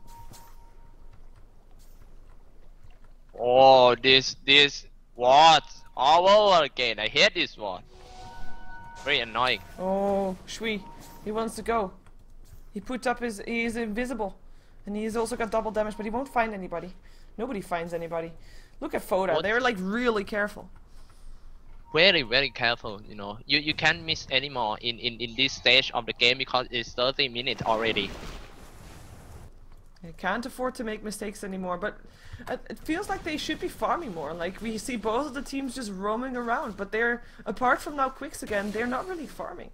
Oh, this what? All over again. I hate this one. Very annoying. Oh, Shui. He wants to go. He put up he is invisible. And he's also got double damage, but he won't find anybody. Nobody finds anybody. Look at Foda, What? they're like really careful. Very careful, you know. You can't miss anymore in this stage of the game because it's 30 minutes already. They can't afford to make mistakes anymore, but it feels like they should be farming more. Like, we see both of the teams just roaming around, but they're, apart from now Quicks again, they're not really farming.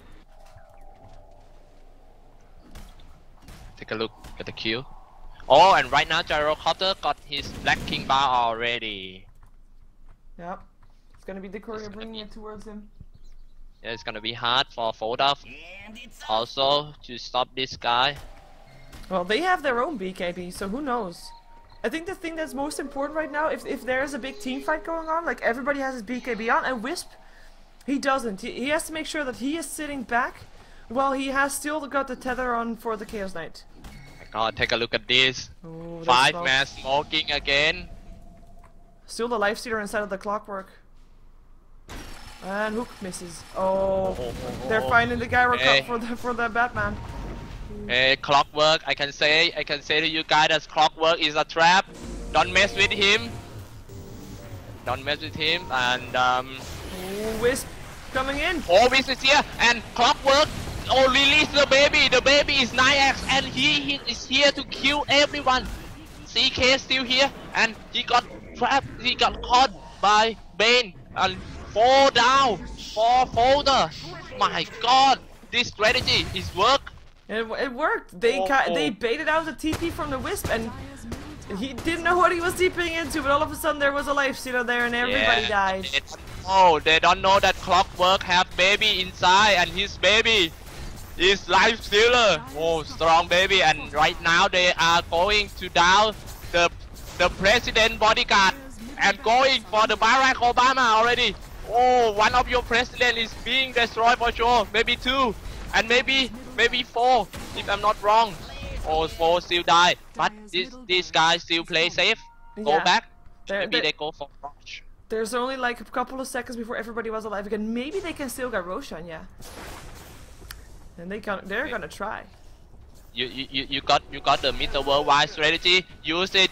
Take a look at the queue. Oh, and right now Gyrocopter got his Black King Bar already. Yep. It's gonna be the courier bringing it towards him. Yeah, it's gonna be hard for Foda also to stop this guy. Well, they have their own BKB, so who knows? I think the thing that's most important right now, if there's a big team fight going on, like everybody has his BKB on, and Wisp, he doesn't. He has to make sure that he is sitting back while he has still got the tether on for the Chaos Knight. My god, take a look at this. Ooh, 5 smoke. man smoking again. Still the Lifestealer inside of the Clockwork. And Hook misses. Oh, they're finding the Gyro Hey. for the Batman. Hey, Clockwork, I can say to you guys that Clockwork is a trap. Don't mess with him. Don't mess with him. And Ooh, Wisp coming in. oh, this is here. And Clockwork. Oh, release the baby. The baby is 9x, and he is here to kill everyone. CK still here, and he got trapped. He got caught by Bane and fall down for Folder. My God, this strategy is work. It worked. They they baited out the TP from the Wisp, and Dire's middle tower he didn't know what he was TPing into. But all of a sudden, there was a lifestealer there, and everybody died. They don't know that Clockwork have baby inside, and his baby is life stealer. Oh, strong baby, and right now they are going to down the president bodyguard and going for the Barack Obama already. Oh, one of your president is being destroyed for sure. Maybe two, and maybe 4 if I'm not wrong. Oh, 4 still die, but this guy still play safe. Go Yeah. back. They're- Maybe they're- they go for Rush. There's only like a couple of seconds before everybody was alive again. Maybe they can still get Roshan, yeah. And they're gonna try. You got the Mr. Worldwide strategy. Use it.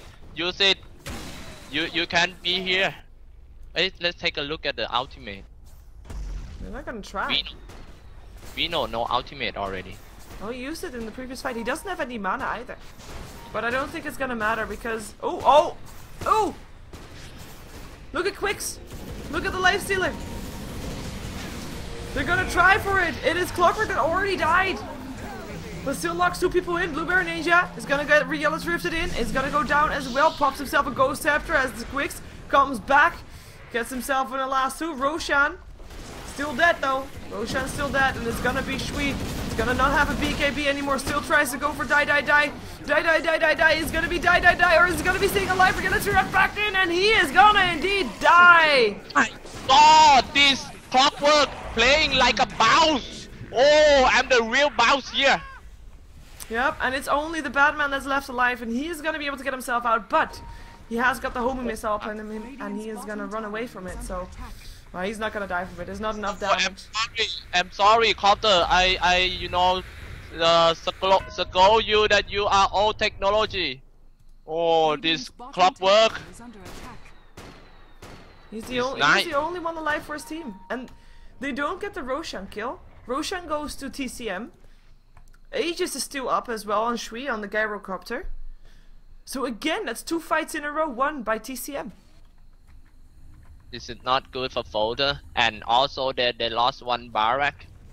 You can be here. Let's take a look at the ultimate. They're not gonna try. We know no ultimate already. Oh, he used it in the previous fight. He doesn't have any mana either. But I don't think it's gonna matter because... Oh! Look at Quicks! Look at the lifestealer! They're gonna try for it! It is Clockwork that already died! But still locks 2 people in. Blueberry Ninja is gonna get Yellow Drifted in. Is gonna go down as well. Pops himself a Ghost Scepter as the Quicks comes back. Gets himself in the last 2. Roshan still dead though. Roshan's still dead, and it's gonna be sweet. It's gonna not have a BKB anymore. Still tries to go for die. Is gonna be die, or is it gonna be staying alive? We're gonna turn back in, and he is gonna indeed die. My God, this Clockwork playing like a bounce. Oh, I'm the real bounce here. Yep, and it's only the Batman that's left alive, and he is gonna be able to get himself out, but he has got the homing missile upon him, and he is gonna run away from it. So, well, he's not gonna die from it. There's not enough Oh, damage. I'm sorry, Copter. I scold you that you are old technology. Oh, this Clockwork. is under attack. He's the It's only one alive for his team, and they don't get the Roshan kill. Roshan goes to TCM. Aegis is still up as well on Shui on the Gyrocopter. So again, that's 2 fights in a row won by TCM. This is not good for Folder, and also they lost 1 Barack.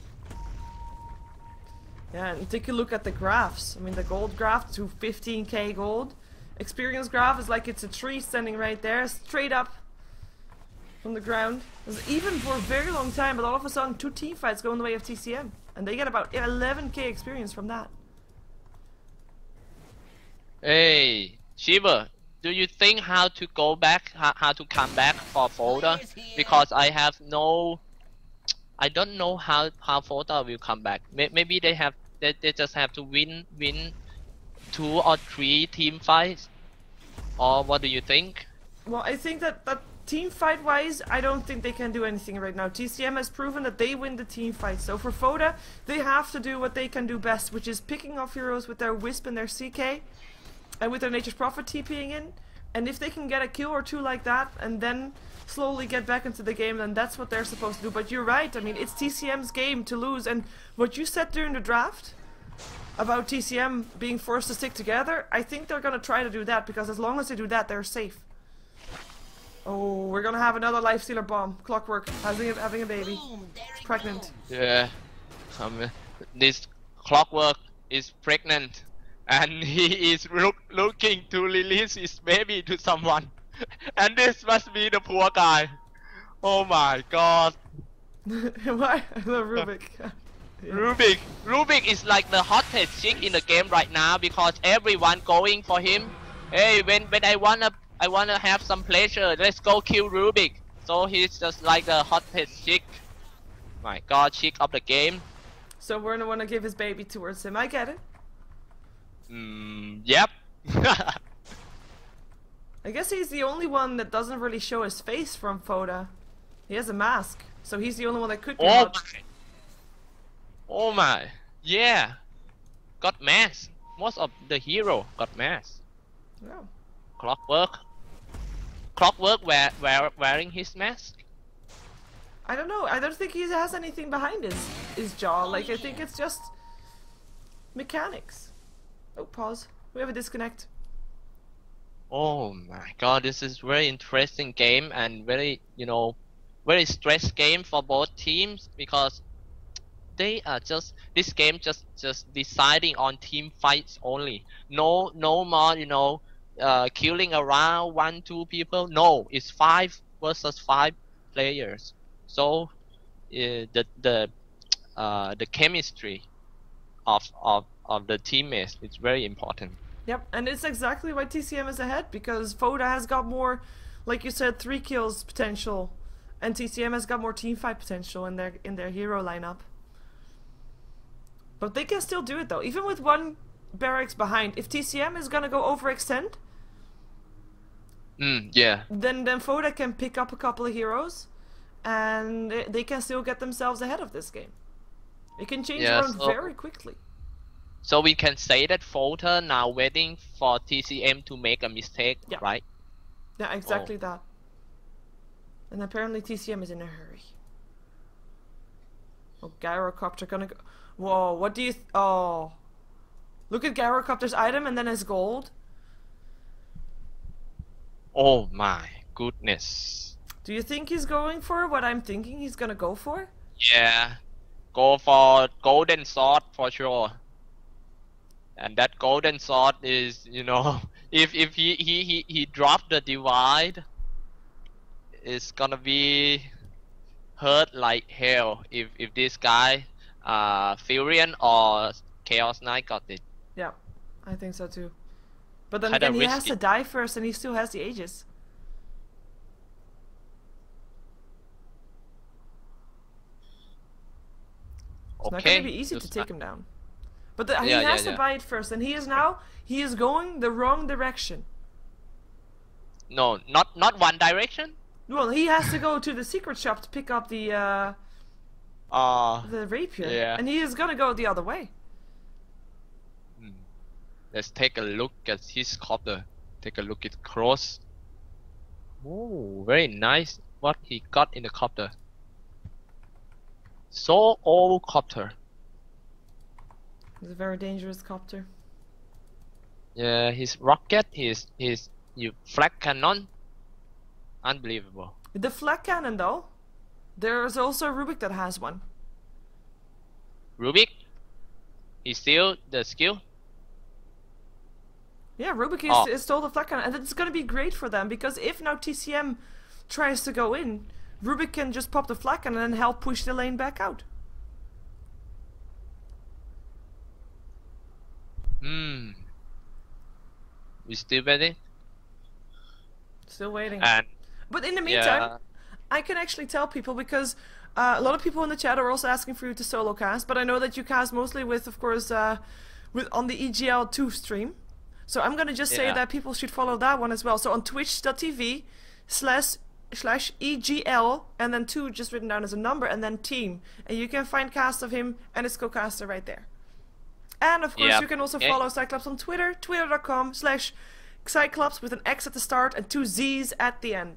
Yeah, and take a look at the graphs. I mean, the gold graph to 15k gold. Experience graph is like it's a tree standing right there, straight up from the ground. It was even for a very long time, but all of a sudden 2 team fights go in the way of TCM. And they get about 11k experience from that. Hey, Shiva, do you think how to go back, how to come back for Folder? Because I have no, I don't know how Folder will come back. Maybe they just have to win 2 or 3 team fights, or what do you think? Well, I think that team fight wise, I don't think they can do anything right now. TCM has proven that they win the team fight. So for Foda, they have to do what they can do best, which is picking off heroes with their Wisp and their CK, and with their Nature's Prophet TPing in. And if they can get a kill or 2 like that, and then slowly get back into the game, then that's what they're supposed to do. But you're right, I mean, it's TCM's game to lose. And what you said during the draft about TCM being forced to stick together, I think they're gonna try to do that, because as long as they do that, they're safe. Oh, we're gonna have another Lifestealer bomb. Clockwork having a baby. It's pregnant. Yeah, this Clockwork is pregnant, and he is looking to release his baby to someone. And this must be the poor guy. Oh my God. Why? I love Rubik. Yeah. Rubik is like the hottest chick in the game right now, because everyone going for him. Hey, when I wanna have some pleasure, let's go kill Rubik. So he's just like the hottest chick. My God, chick of the game. So we're gonna wanna give his baby towards him. I get it. Yep. I guess he's the only one that doesn't really show his face from Foda. He has a mask, so he's the only one that could be Oh hot. my. Oh my. Yeah. Got mask. Most of the hero got mask. No. Clockwork wearing his mask. I don't know. I don't think he has anything behind his jaw. Like, I think it's just mechanics. Oh, pause. We have a disconnect. Oh my god, this is very interesting game and very, very stress game for both teams because they are just this game just deciding on team fights only. No more, killing around 1-2 people. No, it's 5 versus 5 players. So the chemistry of the teammates is very important. Yep, and it's exactly why TCM is ahead, because Foda has got more, like you said, 3 kills potential, and TCM has got more team fight potential in their hero lineup. But they can still do it though, even with 1 barracks behind. If TCM is gonna go overextend, Yeah. then Foda can pick up a couple of heroes, and they can still get themselves ahead of this game. It can change Yeah, around so- very quickly. So we can say that Folter now waiting for TCM to make a mistake, Yeah. right? Yeah, exactly that. And apparently TCM is in a hurry. Oh, Gyrocopter gonna go. Whoa, what do you? Oh, look at Gyrocopter's item and then his gold. Oh my goodness. Do you think he's going for what I'm thinking he's gonna go for? Yeah. Go for golden sword for sure. And that golden sword is, if he dropped the divide, it's gonna be hurt like hell if this guy Furion or Chaos Knight got it. Yeah, I think so too. But then Kinda again, he has risky. to die first, and he still has the Aegis. It's not Okay. gonna be easy to just- take him down. But he Yeah, has yeah, to buy it first, and he is going the wrong direction. No, not one direction. Well, he has to go to the secret shop to pick up the rapier, Yeah. and he is gonna go the other way. Let's take a look at his copter. Take a look at cross. Oh, very nice. What he got in the copter. So old copter. It's a very dangerous copter. Yeah, his rocket, his flag cannon. Unbelievable. The flag cannon, though, there's also Rubik that has one. Rubik. He's still the skill. Yeah, Rubik Oh. is stole the flag cannon, and it's gonna be great for them because if now TCM tries to go in, Rubik can just pop the flag cannon and help push the lane back out. We still waiting. Still waiting. And But in the meantime, yeah, I can actually tell people because a lot of people in the chat are also asking for you to solo cast, but I know that you cast mostly with, of course, with on the EGL2 stream. So I'm gonna just say Yeah. that people should follow that one as well. So on twitch.tv/EGL and then 2 just written down as a number and then team, and you can find cast of him and his co-caster right there. And of course, Yep. you can also Okay. follow Cyclops on Twitter, twitter.com/Cyclops with an X at the start and 2 Z's at the end.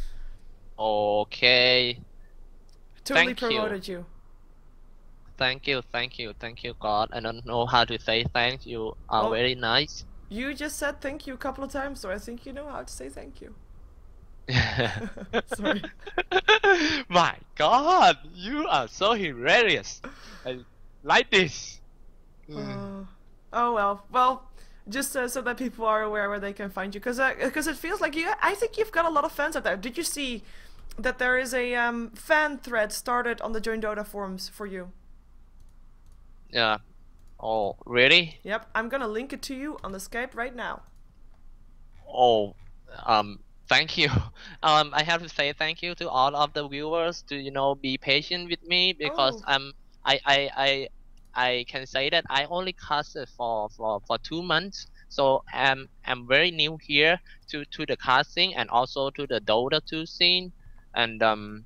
okay. Totally Thank you. promoted you. Thank you, God. I don't know how to say thank you. Are Well- very nice. You just said thank you a couple of times, so I think you know how to say thank you. Sorry. My God, you are so hilarious. I like this. Oh well, just so that people are aware where they can find you, because it feels like you. I think you've got a lot of fans out there. Did you see that there is a fan thread started on the Join Dota forums for you? Yeah. Oh, really? Yep, I'm gonna link it to you on the Skype right now. Oh, thank you. I have to say thank you to all of the viewers to be patient with me because Oh. I can say that I only casted for 2 months, so I'm very new here to the casting and also to the Dota 2 scene, and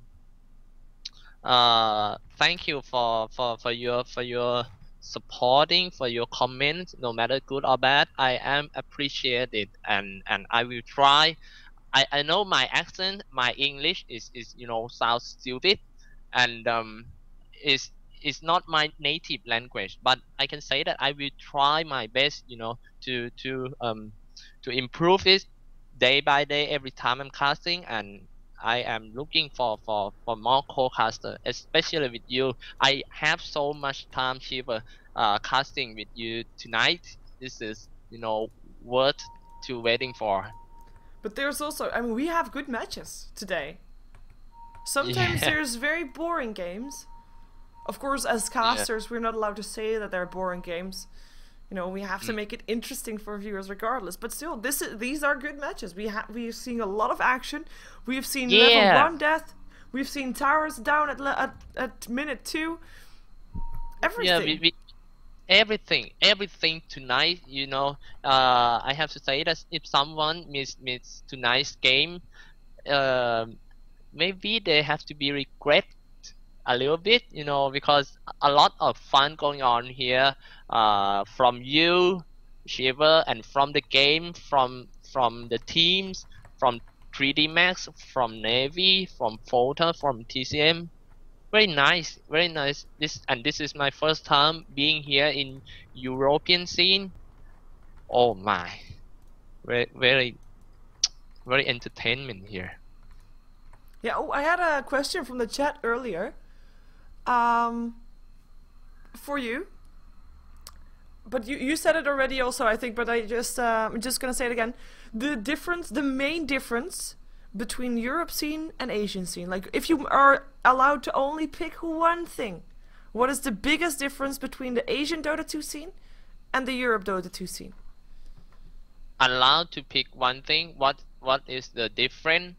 thank you for your supporting, for your comments, no matter good or bad. I am appreciated, and I will try. I know my accent, my English is sounds stupid, and is not my native language, but I can say that I will try my best, to improve it day by day every time I'm casting, and I am looking for more co-caster, especially with you. I have so much time, Shiva, casting with you tonight. This is, you know, worth to waiting for. But there's also, I mean, we have good matches today. Sometimes Yeah. there's very boring games. Of course, as casters, we're not allowed to say that they're boring games. You know, we have to make it interesting for viewers regardless. But still, these are good matches. We've seen a lot of action. We've seen level 1 death. We've seen towers down at minute 2. Everything. Yeah, everything tonight. You know, I have to say that if someone miss tonight's game, maybe they have to be regret a little bit, you know, because a lot of fun going on here, from you, Shiva, and from the game, from the teams, from 3D Max, from Navy, from Fota, from TCM. Very nice, very nice. This is my first time being here in European scene. Oh my, very entertainment here. Yeah, oh, I had a question from the chat earlier. For you. But you said it already also, I think, but I'm just gonna say it again. The main difference between Europe scene and Asian scene. Like, if you are allowed to only pick one thing, what is the biggest difference between the Asian Dota 2 scene and the Europe Dota 2 scene? Allowed to pick one thing, what is the difference?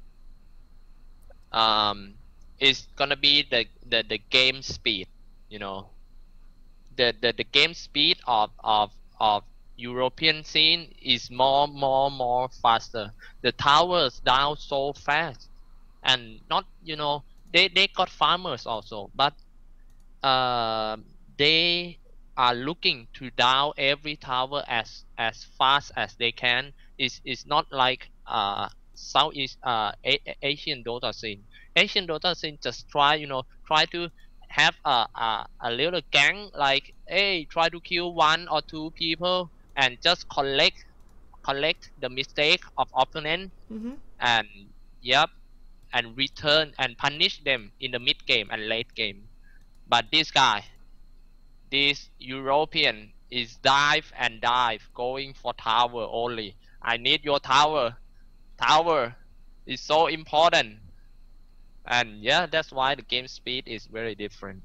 It's gonna be the game speed, you know. The game speed of European scene is more faster. The towers down so fast, and not, you know, they got farmers also, but they are looking to down every tower as fast as they can. It's not like Southeast Asian Dota scene. Asian Dota scene just try to have a little gang, like, hey, try to kill 1 or 2 people and just collect the mistake of opponent, and and return and punish them in the mid game and late game. But this European is dive and dive, going for tower only. I need your tower. Tower is so important. And yeah, that's why the game speed is very different.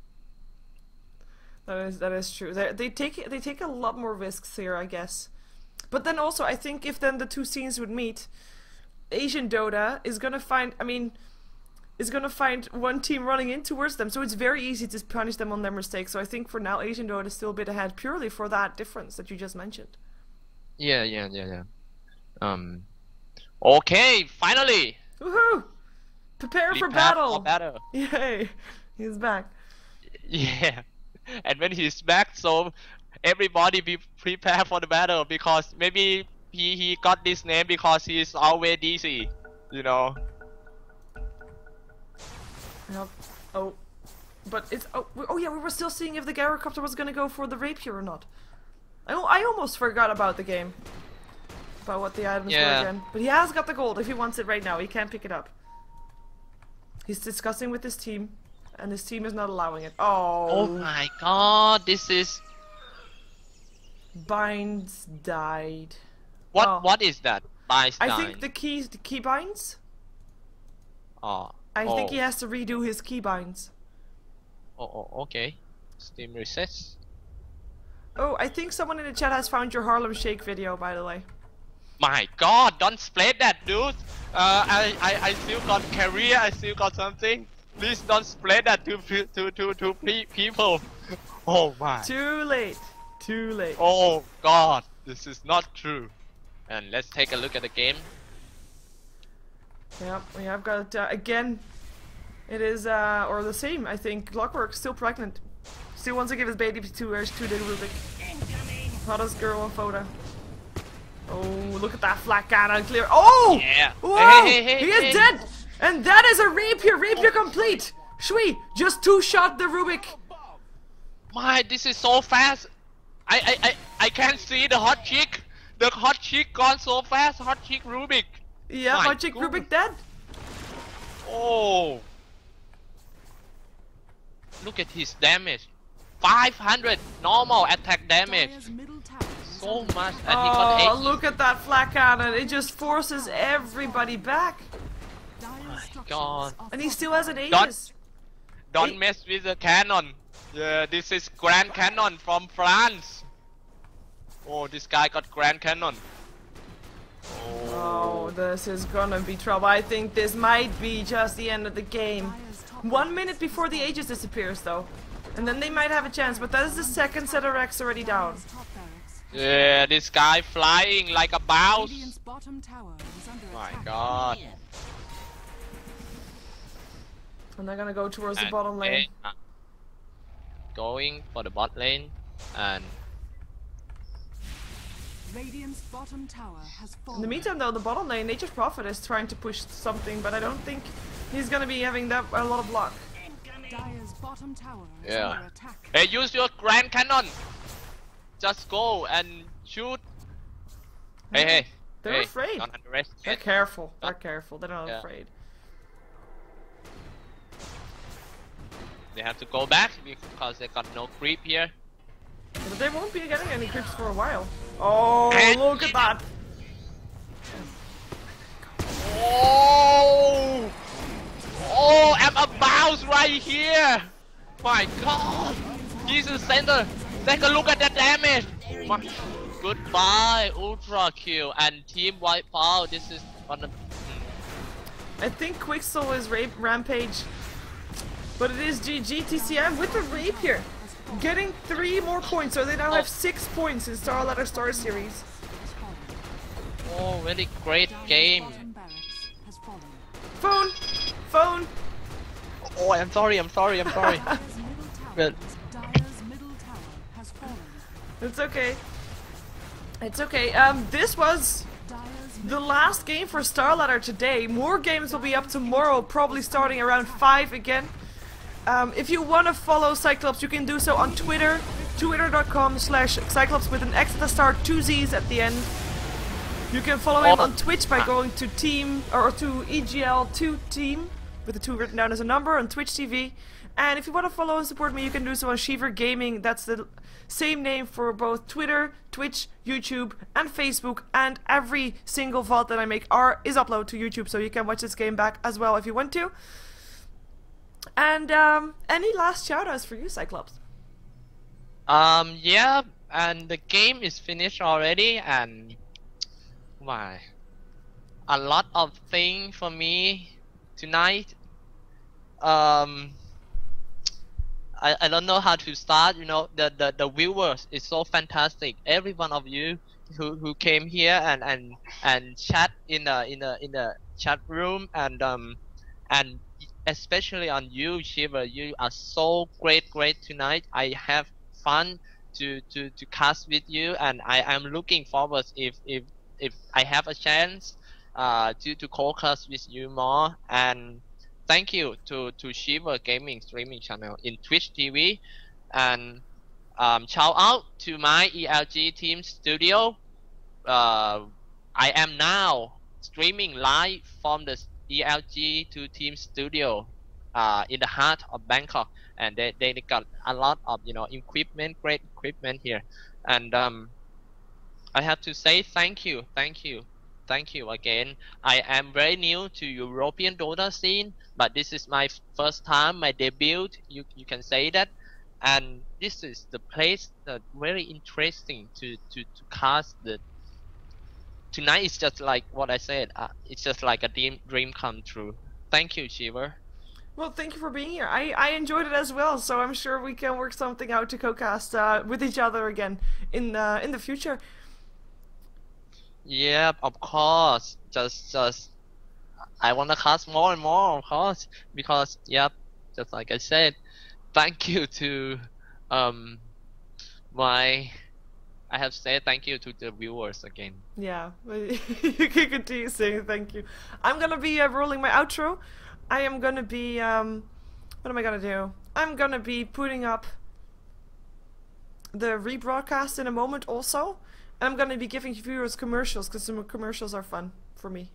That is true. They take a lot more risks here, I guess. But then also, I think if then the two scenes would meet, Asian Dota is gonna find one team running in towards them, so it's very easy to punish them on their mistakes. So I think for now, Asian Dota is still a bit ahead, purely for that difference that you just mentioned. Yeah. Okay, finally. Woohoo! Prepare for battle. battle. Yay! He's back. Yeah, and when he's back, so everybody be prepared for the battle, because maybe he got this name because he's always DC, you know. Yep. Oh, but it's oh yeah, we were still seeing if the Gyrocopter was gonna go for the rapier or not. I almost forgot about the game, about what the items were again. But he has got the gold. If he wants it right now, he can't pick it up. He's discussing with his team, and his team is not allowing it. Oh my god, this is... Binds died. What is that? Binds died. I think the key binds. I think he has to redo his key binds. Okay. Steam resets. Oh, I think someone in the chat has found your Harlem Shake video, by the way. My god, don't split that, dude. I still got career, I still got something. Please don't split that to people. Oh my. Too late. Oh god, this is not true. And let's take a look at the game. Yep, we have got again. It is or the same, I think. Clockwork still pregnant. Still wants to give his baby to the Rubik. Hottest girl on photo. Oh, look at that flat cannon clear. Oh! Yeah. Whoa! Hey, He is dead! And that is a rapier! Rapier complete! Shui just two-shot the Rubik. My, this is so fast. I can't see the hot chick. The hot chick gone so fast. Hot chick Rubik. Yeah, My Hot Chick goodness. Rubik dead. Oh. Look at his damage. 500 normal attack damage. Dire's middle tower is So under much. attack. And he got Oh, 80. look at that flak cannon. It just forces everybody back. Dire's structures God. are And he still has an fortified. Aegis. Don't mess with the cannon. Yeah, this is Grand Cannon from France. Oh, this guy got Grand Cannon. Oh, this is gonna be trouble. I think this might be just the end of the game. Dire's top 1 minute before the Aegis disappears, though. And then they might have a chance, but that is the second set of Rex already down. Dire's top barracks. Yeah, this guy flying like a mouse. Radiant's bottom tower is under My attack. God. And they're gonna go towards the And bottom lane. they are going for the bot lane, and Radiant's bottom tower has fallen. In the meantime, though, the bottom lane, Nature's Prophet is trying to push something, but I don't think he's gonna be having that a lot of luck. Dire's bottom tower is Yeah. under attack. hey, use your Grand Cannon. Just go and shoot. Hey, hey. They're hey, afraid. Don't They're underestimate. careful. They're careful. They're not Yeah. afraid. They have to go back because they got no creep here. But they won't be getting any creeps for a while. Oh, And- look at that! Oh! Oh, I'm a bounce right here! My God! Jesus Center! Take a look at the damage! My... Goodbye, Ultra Kill and Team Wipeout. This is gonna. I think Quixel is Rampage, but it is GG TCM with the Rapier, getting 3 more points, so they now have 6 points in Star Ladder Star Series. Has fallen. Oh, really great Dire's game. bottom barracks has fallen. Phone, phone. Oh, I'm sorry. Dire's middle tower. Well- Dire's middle tower has fallen. It's okay. It's okay. This was Dire's the last game for Star Ladder today. More games will be up tomorrow, probably starting around 5 again. If you want to follow Cyclops, you can do so on Twitter, twitter.com/Cyclops with an X at the start, 2 Z's at the end. You can follow him on Twitch by going to team or to EGL2 team with the 2 written down as a number on Twitch TV. And if you want to follow and support me, you can do so on Shiver Gaming. That's the same name for both Twitter, Twitch, YouTube, and Facebook. And every single VOD that I make is uploaded to YouTube, so you can watch this game back as well if you want to. And any last shoutouts for you, Cyclops? Yeah, and the game is finished already, and why? A lot of things for me tonight. I don't know how to start. You know, the viewers is so fantastic. Every one of you who came here and chat in the chat room, and especially on you, Shiver. You are so great tonight. I have fun to cast with you, and I am looking forward if I have a chance to co-cast with you more. And thank you to Shiver Gaming streaming channel in Twitch TV, and shout out to my ELG team studio. I am now streaming live from the ELG2 team studio in the heart of Bangkok, and they got a lot of equipment, great equipment here, and I have to say thank you again. I am very new to European Dota scene, but this is my first time, my debut. You can say that, and this is the place that very interesting to cast the. Tonight is just like what I said. It's just like a dream come true. Thank you, Shiver. Well, thank you for being here. I enjoyed it as well, so I'm sure we can work something out to co-cast with each other again in the future. Yep, of course. Just I wanna cast more and more, of course, because yep, just like I said, thank you to I have said thank you to the viewers again. Yeah, you can continue saying thank you. I'm gonna be rolling my outro. I am gonna be what am I gonna do? I'm gonna be putting up the rebroadcast in a moment also. And I'm gonna be giving viewers commercials because some commercials are fun for me.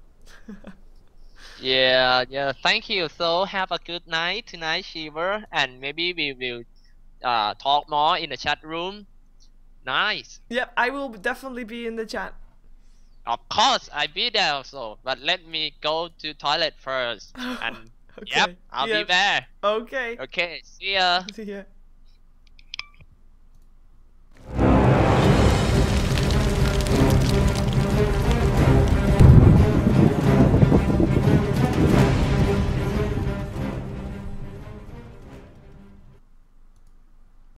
Yeah, yeah. Thank you. So have a good night tonight, Shiver, and maybe we will talk more in the chat room. Nice. Yep, I will definitely be in the chat. Of course, I be there also, but let me go to toilet first. And Okay. yep, I'll be Yep. there. Okay. Okay, see ya. See ya.